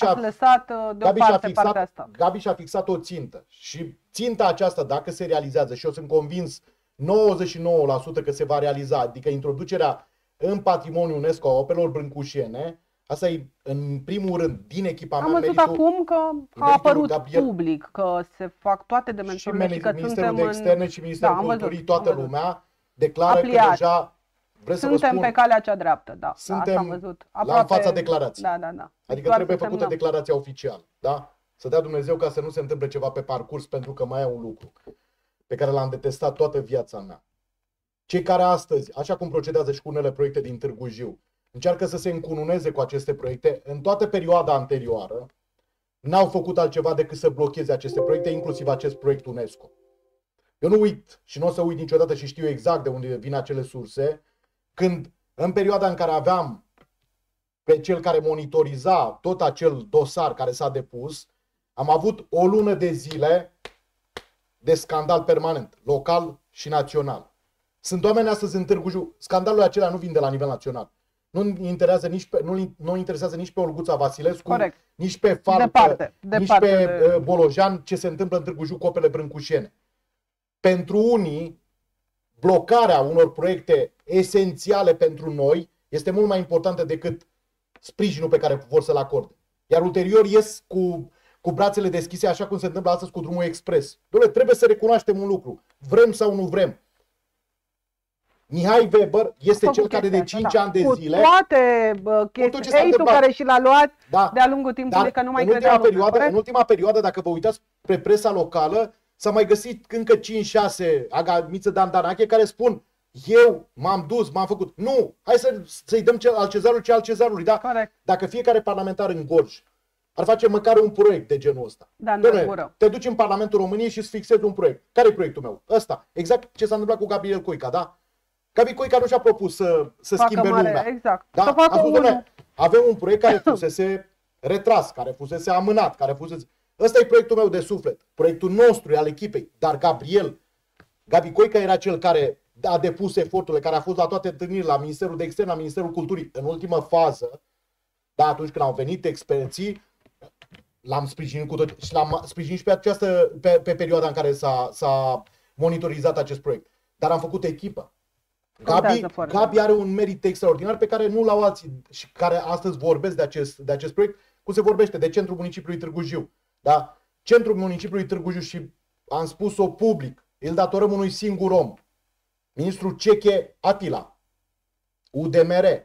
și-a fixat o țintă. Și ținta aceasta, dacă se realizează, și eu sunt convins 99% că se va realiza, adică introducerea în patrimoniul UNESCO a opelor brâncușiene, asta e în primul rând din echipament. Am văzut acum că a apărut public, că se fac toate demersurile și că Ministerul de Externe și Ministerul Culturii, toată lumea declară că deja suntem pe calea cea dreaptă, da. Suntem am văzut. Aproape, la fața declarației. Da. Adică trebuie făcută declarația oficială, da? Să dea Dumnezeu ca să nu se întâmple ceva pe parcurs, pentru că mai e un lucru pe care l-am detestat toată viața mea. Cei care astăzi, așa cum procedează și cu unele proiecte din Târgu Jiu, încearcă să se încununeze cu aceste proiecte, în toată perioada anterioară, n-au făcut altceva decât să blocheze aceste proiecte, inclusiv acest proiect UNESCO. Eu nu uit și nu o să uit niciodată și știu exact de unde vin acele surse, când în perioada în care aveam pe cel care monitoriza tot acel dosar care s-a depus, am avut o lună de zile de scandal permanent, local și național. Sunt oameni astăzi în Târgu Jiu, scandalurile acelea nu vin de la nivel național. Nu interesează nici pe Olguța Vasilescu, corect, nici pe Falcă, nici pe Bolojan ce se întâmplă în Târgu Jiu cu opele brâncușiene. Pentru unii, blocarea unor proiecte esențiale pentru noi este mult mai importantă decât sprijinul pe care vor să-l acorde. Iar ulterior ies cu brațele deschise, așa cum se întâmplă astăzi cu drumul expres. Doamne, trebuie să recunoaștem un lucru. Vrem sau nu vrem. Mihai Weber este cel care de 5 ani de zile... Cu toate chestii care și l-a luat de-a lungul timpului, că nu mai credeam. În ultima perioadă, dacă vă uitați pe presa locală, s-a mai găsit încă 5-6 agamiță Dandanache care spun: eu m-am dus, m-am făcut. Nu! Hai să-i dăm al cezarului ce al cezarului. Da? Dacă fiecare parlamentar în Gorj ar face măcar un proiect de genul ăsta. Te duci în Parlamentul României și îți fixezi un proiect. Care e proiectul meu? Ăsta. Exact ce s-a întâmplat cu Gabriel Cuica, da? Gabi Cuica nu și-a propus să schimbe lumea. Exact. Da? Avem un proiect care fusese retras, care fusese amânat, care fusese... Ăsta e proiectul meu de suflet. Proiectul nostru, al echipei. Dar Gabi Cuica era cel care a depus eforturile, care a fost la toate întâlnirile, la Ministerul de Externe, la Ministerul Culturii. În ultimă fază, da, atunci când au venit experții, l-am sprijinit cu tot și l-am sprijinit și pe perioada în care s-a monitorizat acest proiect. Dar am făcut echipă. Gabi are un merit extraordinar pe care nu l-au alții și care astăzi vorbesc de acest proiect, cum se vorbește de Centrul Municipiului Târgu Jiu. Da? Centrul Municipiului Târgu Jiu, și am spus-o public, îl datorăm unui singur om, ministrul Ceche Atila, UDMR.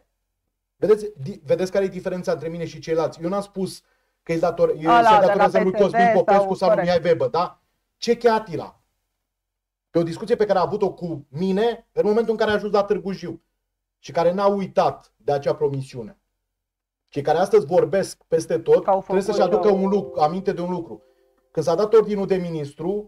Vedeți care e diferența între mine și ceilalți? Eu n-am spus că se datorează lui Cosmin Popescu sau lui Mihai Weber, da? Ceche Atila. Pe o discuție pe care a avut-o cu mine în momentul în care a ajuns la Târgu Jiu și care n-a uitat de acea promisiune. Cei care astăzi vorbesc peste tot trebuie să-și aducă aminte de un lucru. Când s-a dat ordinul de ministru,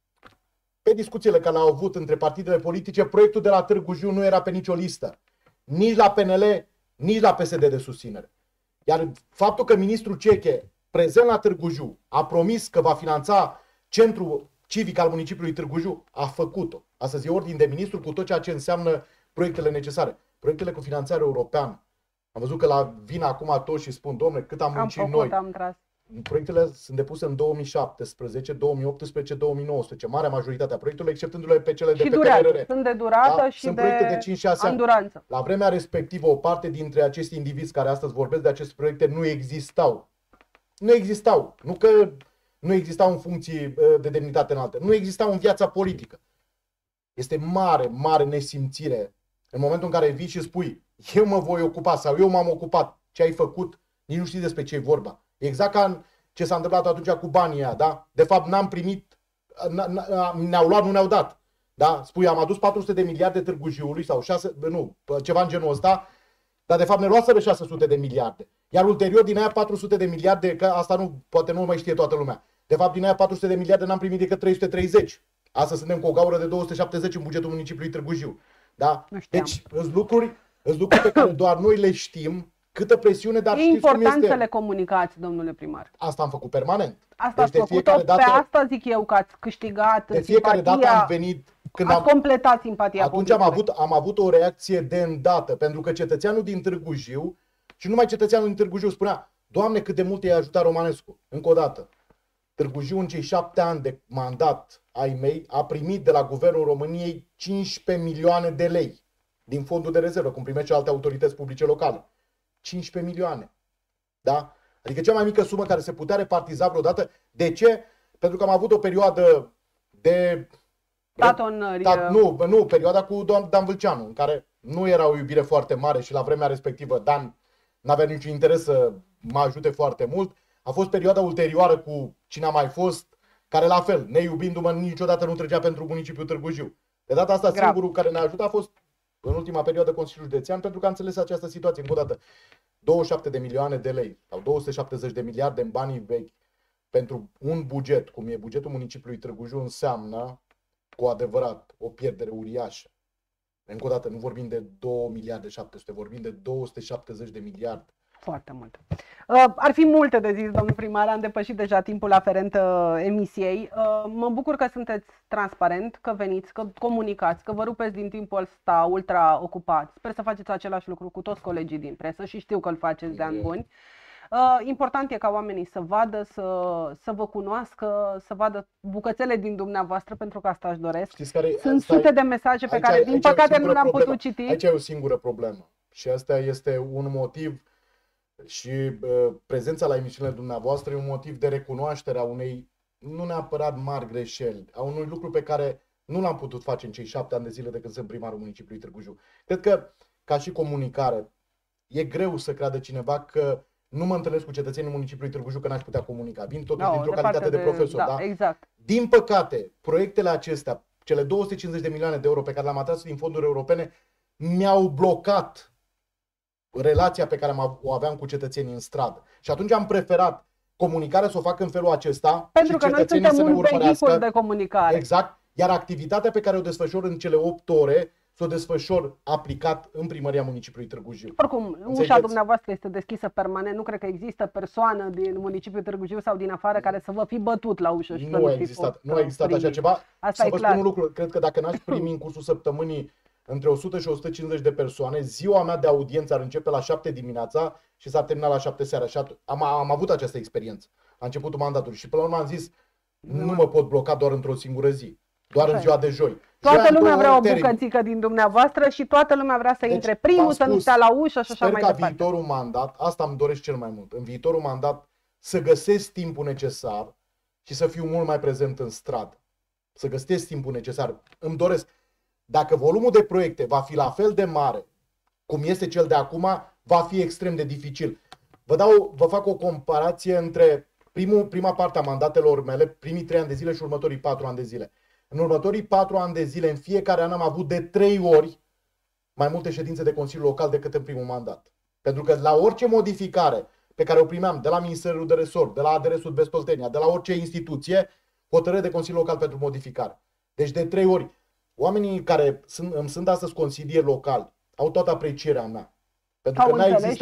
pe discuțiile care le-au avut între partidele politice, proiectul de la Târgu Jiu nu era pe nicio listă. Nici la PNL, nici la PSD de susținere. Iar faptul că ministrul Ceche, prezent la Târgu Jiu, a promis că va finanța centrul civic al municipiului Târgu Jiu, a făcut-o. Astăzi e ordin de ministru cu tot ceea ce înseamnă proiectele necesare. Proiectele cu finanțare europeană. Am văzut că vin acum toți și spun: dom'le, cât am muncit noi. Proiectele sunt depuse în 2017, 2018, 2019. Marea majoritate a proiectelor, exceptându-le pe cele de pe PNRR. Sunt de durată, da? Și sunt proiecte de 5-6 ani. Anduranță. La vremea respectivă, o parte dintre acești indivizi care astăzi vorbesc de aceste proiecte nu existau. Nu existau. Nu că nu existau în funcții de demnitate înaltă. Nu existau în viața politică. Este mare, mare nesimțire în momentul în care vii și spui: eu mă voi ocupa sau eu m-am ocupat. Ce ai făcut, nici nu știi despre ce e vorba. Exact ca ce s-a întâmplat atunci cu banii ăia, da? De fapt n-am primit, ne-au luat, nu ne-au dat. Da? Spui: am adus 400 de miliarde Târgu Jiului sau ceva în genul ăsta, dar de fapt ne luaseră 600 de miliarde. Iar ulterior din aia 400 de miliarde, că asta poate nu mai știe toată lumea. De fapt din aia 400 de miliarde n-am primit decât 330. Astăzi suntem cu o gaură de 270 în bugetul municipiului Târgu Jiu. Da? Deci sunt lucruri pe care doar noi le știm, câtă presiune, dar E știți cum important este? să le comunicați, domnule primar. Asta am făcut permanent. Asta ați de făcut-o, fiecare dată, pe asta zic eu că ați câștigat de fiecare dată simpatia, am venit, când ați completat simpatia atunci publicului. am avut o reacție de îndată, pentru că cetățeanul din Târgu Jiu, și numai cetățeanul din Târgu Jiu spunea, Doamne, cât de mult i-a ajutat Romanescu. Încă o dată, Târgu Jiu în cei 7 ani de mandat ai mei a primit de la Guvernul României 15 milioane de lei din fondul de rezervă, cum primește alte autorități publice locale. 15 milioane. Da? Adică cea mai mică sumă care se putea repartiza vreodată. De ce? Pentru că am avut o perioadă de... Nu, perioada cu Dan Vâlceanu, în care nu era o iubire foarte mare și la vremea respectivă Dan n-avea niciun interes să mă ajute foarte mult. A fost perioada ulterioară cu cine a mai fost, care la fel, neiubindu-mă, niciodată nu trecea pentru municipiul Târgu Jiu. De data asta singurul care ne-a ajutat a fost în ultima perioadă Consiliul Județean, pentru că a înțeles această situație. Încă o dată, 27 de milioane de lei sau 270 de miliarde în banii vechi pentru un buget, cum e bugetul municipiului Târgu Jiu, înseamnă cu adevărat o pierdere uriașă. Încă o dată, nu vorbim de 2 miliarde 700, vorbim de 270 de miliarde. Foarte mult. Ar fi multe de zis, domnul primar, am depășit deja timpul aferent emisiei. Mă bucur că sunteți transparent, că veniți, că comunicați, că vă rupeți din timpul ăsta ultra ocupat. Sper să faceți același lucru cu toți colegii din presă și știu că îl faceți de ani buni. Important e ca oamenii să vadă, să vă cunoască, să vadă bucățele din dumneavoastră, pentru că asta își doresc. Sunt sute de mesaje pe care, din păcate, nu le-am putut citi. Aici e o singură problemă și asta este un motiv și prezența la emisiunile dumneavoastră e un motiv de recunoaștere a unei, nu neapărat mari greșeli, a unui lucru pe care nu l-am putut face în cei 7 ani de zile de când sunt primarul municipiului Târgu Jiu. Cred că, ca și comunicare, e greu să creadă cineva că nu mă întâlnesc cu cetățenii municipiului Târgu Jiu că n-aș putea comunica. Vin totuși dintr-o calitate de profesor. Da, exact. Din păcate, proiectele acestea, cele 250 de milioane de euro pe care le-am atras din fonduri europene, mi-au blocat relația pe care o aveam cu cetățenii în stradă. Și atunci am preferat comunicarea să o fac în felul acesta. Pentru că noi suntem un vehicul de comunicare. Exact. Iar activitatea pe care o desfășor în cele 8 ore să o desfășor aplicat în primăria municipiului Târgu Jiu. Oricum, ușa dumneavoastră este deschisă permanent. Nu cred că există persoană din municipiul Târgu Jiu sau din afară care să vă fi bătut la ușă și nu a existat așa ceva. Asta să vă spun un lucru. Cred că dacă n-aș primi în cursul săptămânii între 100 și 150 de persoane, ziua mea de audiență ar începe la 7 dimineața și s-ar termina la 7 seara. Și am avut această experiență la începutul mandatului și până la urmă am zis nu mă pot bloca doar într-o singură zi, doar în ziua de joi. Toată lumea vrea o bucățică din dumneavoastră și toată lumea vrea să intre primul, să nu stea la ușă și așa mai departe. Sper ca viitorul mandat, asta îmi doresc cel mai mult, în viitorul mandat să găsesc timpul necesar și să fiu mult mai prezent în stradă. Să găsesc timpul necesar. Îmi doresc. Dacă volumul de proiecte va fi la fel de mare cum este cel de acum, va fi extrem de dificil. Vă fac o comparație între prima parte a mandatelor mele, primii 3 ani de zile și următorii 4 ani de zile. În următorii 4 ani de zile, în fiecare an am avut de 3 ori mai multe ședințe de Consiliu Local decât în primul mandat. Pentru că la orice modificare pe care o primeam de la Ministerul de Resort, de la ADR Sud-Vest Oltenia, de la orice instituție, hotărâre de Consiliu Local pentru modificare. Deci de 3 ori. Oamenii care îmi sunt astăzi consilieri locali au toată aprecierea mea. Pentru că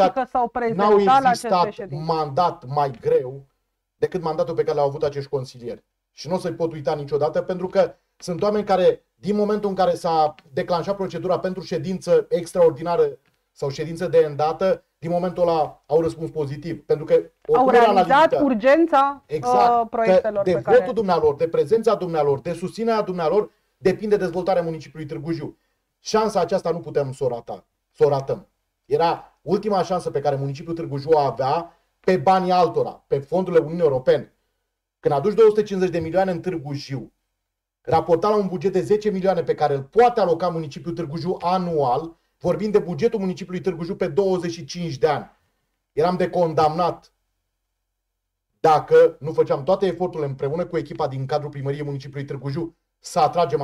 n-au existat mandat mai greu decât mandatul pe care l-au avut acești consilieri. Și nu o să-i pot uita niciodată, pentru că sunt oameni care, din momentul în care s-a declanșat procedura pentru ședință extraordinară sau ședință de îndată, din momentul ăla au răspuns pozitiv. Pentru că au realizat urgența proiectelor de votul dumnealor, de prezența dumnealor, de susținerea dumnealor, depinde dezvoltarea municipiului Târgu Jiu. Șansa aceasta nu putem să o ratăm. Era ultima șansă pe care municipiul Târgu Jiu o avea pe banii altora, pe fondurile Uniunii Europene. Când aduci 250 de milioane în Târgu Jiu, raportat la un buget de 10 milioane pe care îl poate aloca municipiul Târgu Jiu anual, vorbim de bugetul municipiului Târgu Jiu pe 25 de ani. Eram de condamnat dacă nu făceam toate eforturile împreună cu echipa din cadrul primăriei municipiului Târgu Jiu să atragem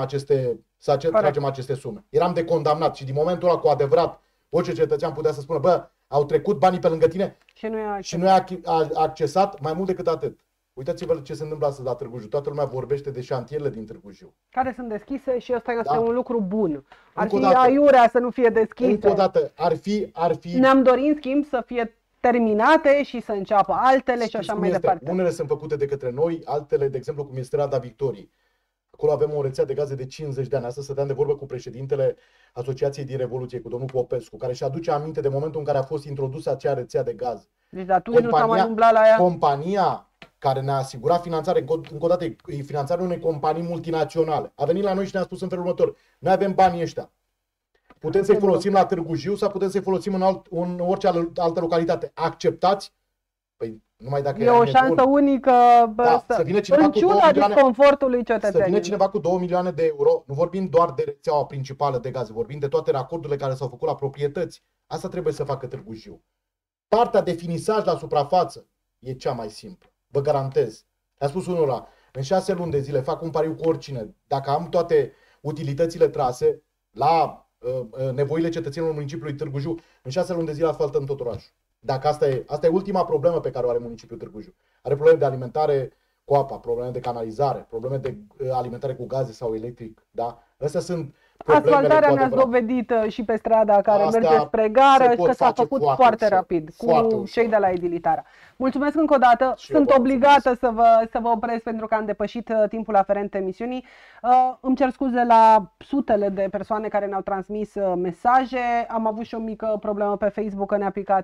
aceste sume. Eram de condamnat și din momentul ăla, cu adevărat, orice cetățean putea să spună, bă, au trecut banii pe lângă tine și nu i-a accesat. Mai mult decât atât. Uitați-vă ce se întâmplă astăzi la Târgu Jiu. Toată lumea vorbește de șantierele din Târgu Jiu. Care sunt deschise și ăsta este un lucru bun. Ar Încă fi o dată, aiurea să nu fie deschise. Încă o dată, ar fi... Ne-am dorit, în schimb, să fie terminate și să înceapă altele și așa mai departe. Unele sunt făcute de către noi, altele, de exemplu, cum este Strada Victoriei. Acolo avem o rețea de gaze de 50 de ani. Astăzi stăteam de vorbă cu președintele Asociației din Revoluție, cu domnul Popescu, care și aduce aminte de momentul în care a fost introdusă acea rețea de gaz. Deci de atunci nu s-a mai umblat la ea. Compania care ne-a asigurat finanțare, încă o dată, e finanțarea unei companii multinaționale. A venit la noi și ne-a spus în felul următor: noi avem banii ăștia. Putem să-i folosim la Târgu Jiu sau putem să-i folosim în orice altă localitate. Acceptați? Păi numai dacă e o șansă unică, să vină cineva în ciuda disconfortului cetățenilor. Să vină cineva cu 2 milioane de euro, nu vorbim doar de rețeaua principală de gaze, vorbim de toate racordurile care s-au făcut la proprietăți. Asta trebuie să facă Târgu Jiu. Partea de finisaj la suprafață e cea mai simplă, vă garantez. A spus unul în 6 luni de zile fac un pariu cu oricine. Dacă am toate utilitățile trase la nevoile cetățenilor municipiului Târgu Jiu, în 6 luni de zile asfaltăm tot orașul. Dacă asta e ultima problemă pe care o are municipiul Târgu Jiu. Are probleme de alimentare cu apa, probleme de canalizare, probleme de alimentare cu gaze sau electric, da? Astea sunt problemele. Asfaltarea ne-ați dovedit și pe strada care merge spre gară că s-a făcut foarte rapid cu cei de la Edilitarea. Mulțumesc încă o dată. Sunt obligată să vă opresc pentru că am depășit timpul aferent emisiunii. Îmi cer scuze la sutele de persoane care ne-au transmis mesaje. Am avut și o mică problemă pe Facebook că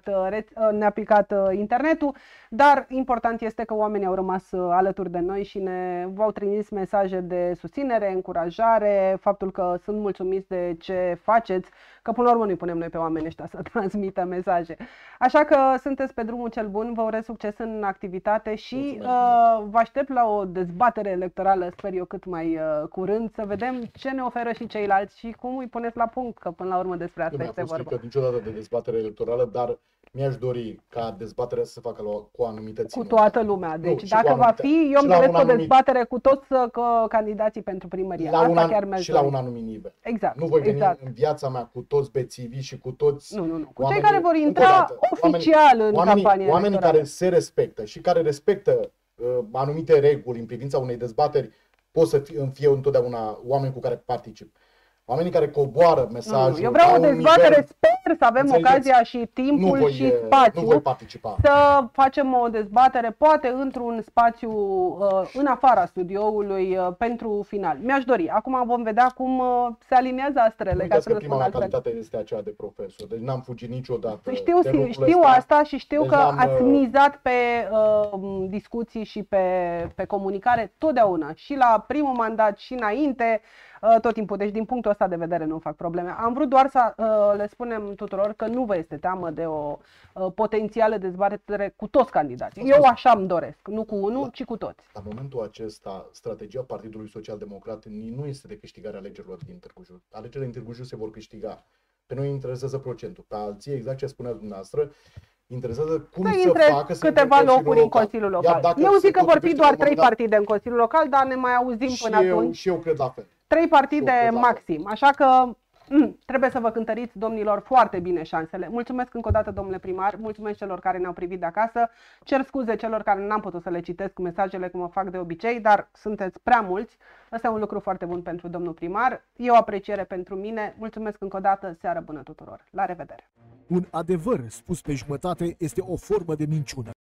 ne-a picat internetul, dar important este că oamenii au rămas alături de noi și v-au trimis mesaje de susținere, încurajare, faptul că sunt mulțumiți de ce faceți, că până la urmă nu-i punem noi pe oamenii ăștia să transmită mesaje. Așa că sunteți pe drumul cel bun, vă urez succes în activitate și vă aștept la o dezbatere electorală, sper eu cât mai curând, să vedem ce ne oferă și ceilalți și cum îi puneți la punct, că până la urmă despre asta este vorba. Nu niciodată de dezbatere electorală, dar mi-aș dori ca dezbaterea să se facă cu o anumită țintă. Cu toată lumea. Deci dacă va fi, eu îmi doresc o dezbatere cu toți candidații pentru primărie. Asta chiar mi-aș și la un anumit nivel. Exact. Nu voi veni în viața mea cu toți bețivii și cu toți cu cei care vor intra oficial în campanie. Oamenii care se respectă și care respectă anumite reguli în privința unei dezbateri pot să fie întotdeauna oameni cu care particip. Oamenii care coboară mesajul. Eu vreau o dezbatere, sper să avem ocazia și timpul și spațiu să facem o dezbatere, poate într-un spațiu în afara studioului pentru final. Mi-aș dori. Acum vom vedea cum se aliniază astrele. Ca să că prima calitate este aceea de profesor. Deci n-am fugit niciodată. Știu asta și știu că ați mizat pe discuții și pe comunicare totdeauna. Și la primul mandat și înainte. Tot timpul. Deci din punctul ăsta de vedere nu fac probleme. Am vrut doar să le spunem tuturor că nu vă este teamă de o potențială dezbatere cu toți candidații. Eu așa îmi doresc. Nu cu unul, ci cu toți. La momentul acesta, strategia Partidului Social Democrat nu este de câștigarea alegerilor din Târgu Jiu. Alegerile din Târgu Jiu se vor câștiga. Pe noi interesează procentul. Pe alții, exact ce spuneați dumneavoastră, interesează cum să facă câteva locuri în Consiliul Local. Eu zic că vor fi doar 3 partide în Consiliul Local, dar ne mai auzim până atunci. Și eu cred la fel. 3 partide maxim, așa că trebuie să vă cântăriți, domnilor, foarte bine șansele. Mulțumesc încă o dată, domnule primar, mulțumesc celor care ne-au privit de acasă, cer scuze celor care n-am putut să le citesc mesajele cum o fac de obicei, dar sunteți prea mulți, ăsta e un lucru foarte bun pentru domnul primar, e o apreciere pentru mine, mulțumesc încă o dată, seară bună tuturor, la revedere! Un adevăr spus pe jumătate este o formă de minciună.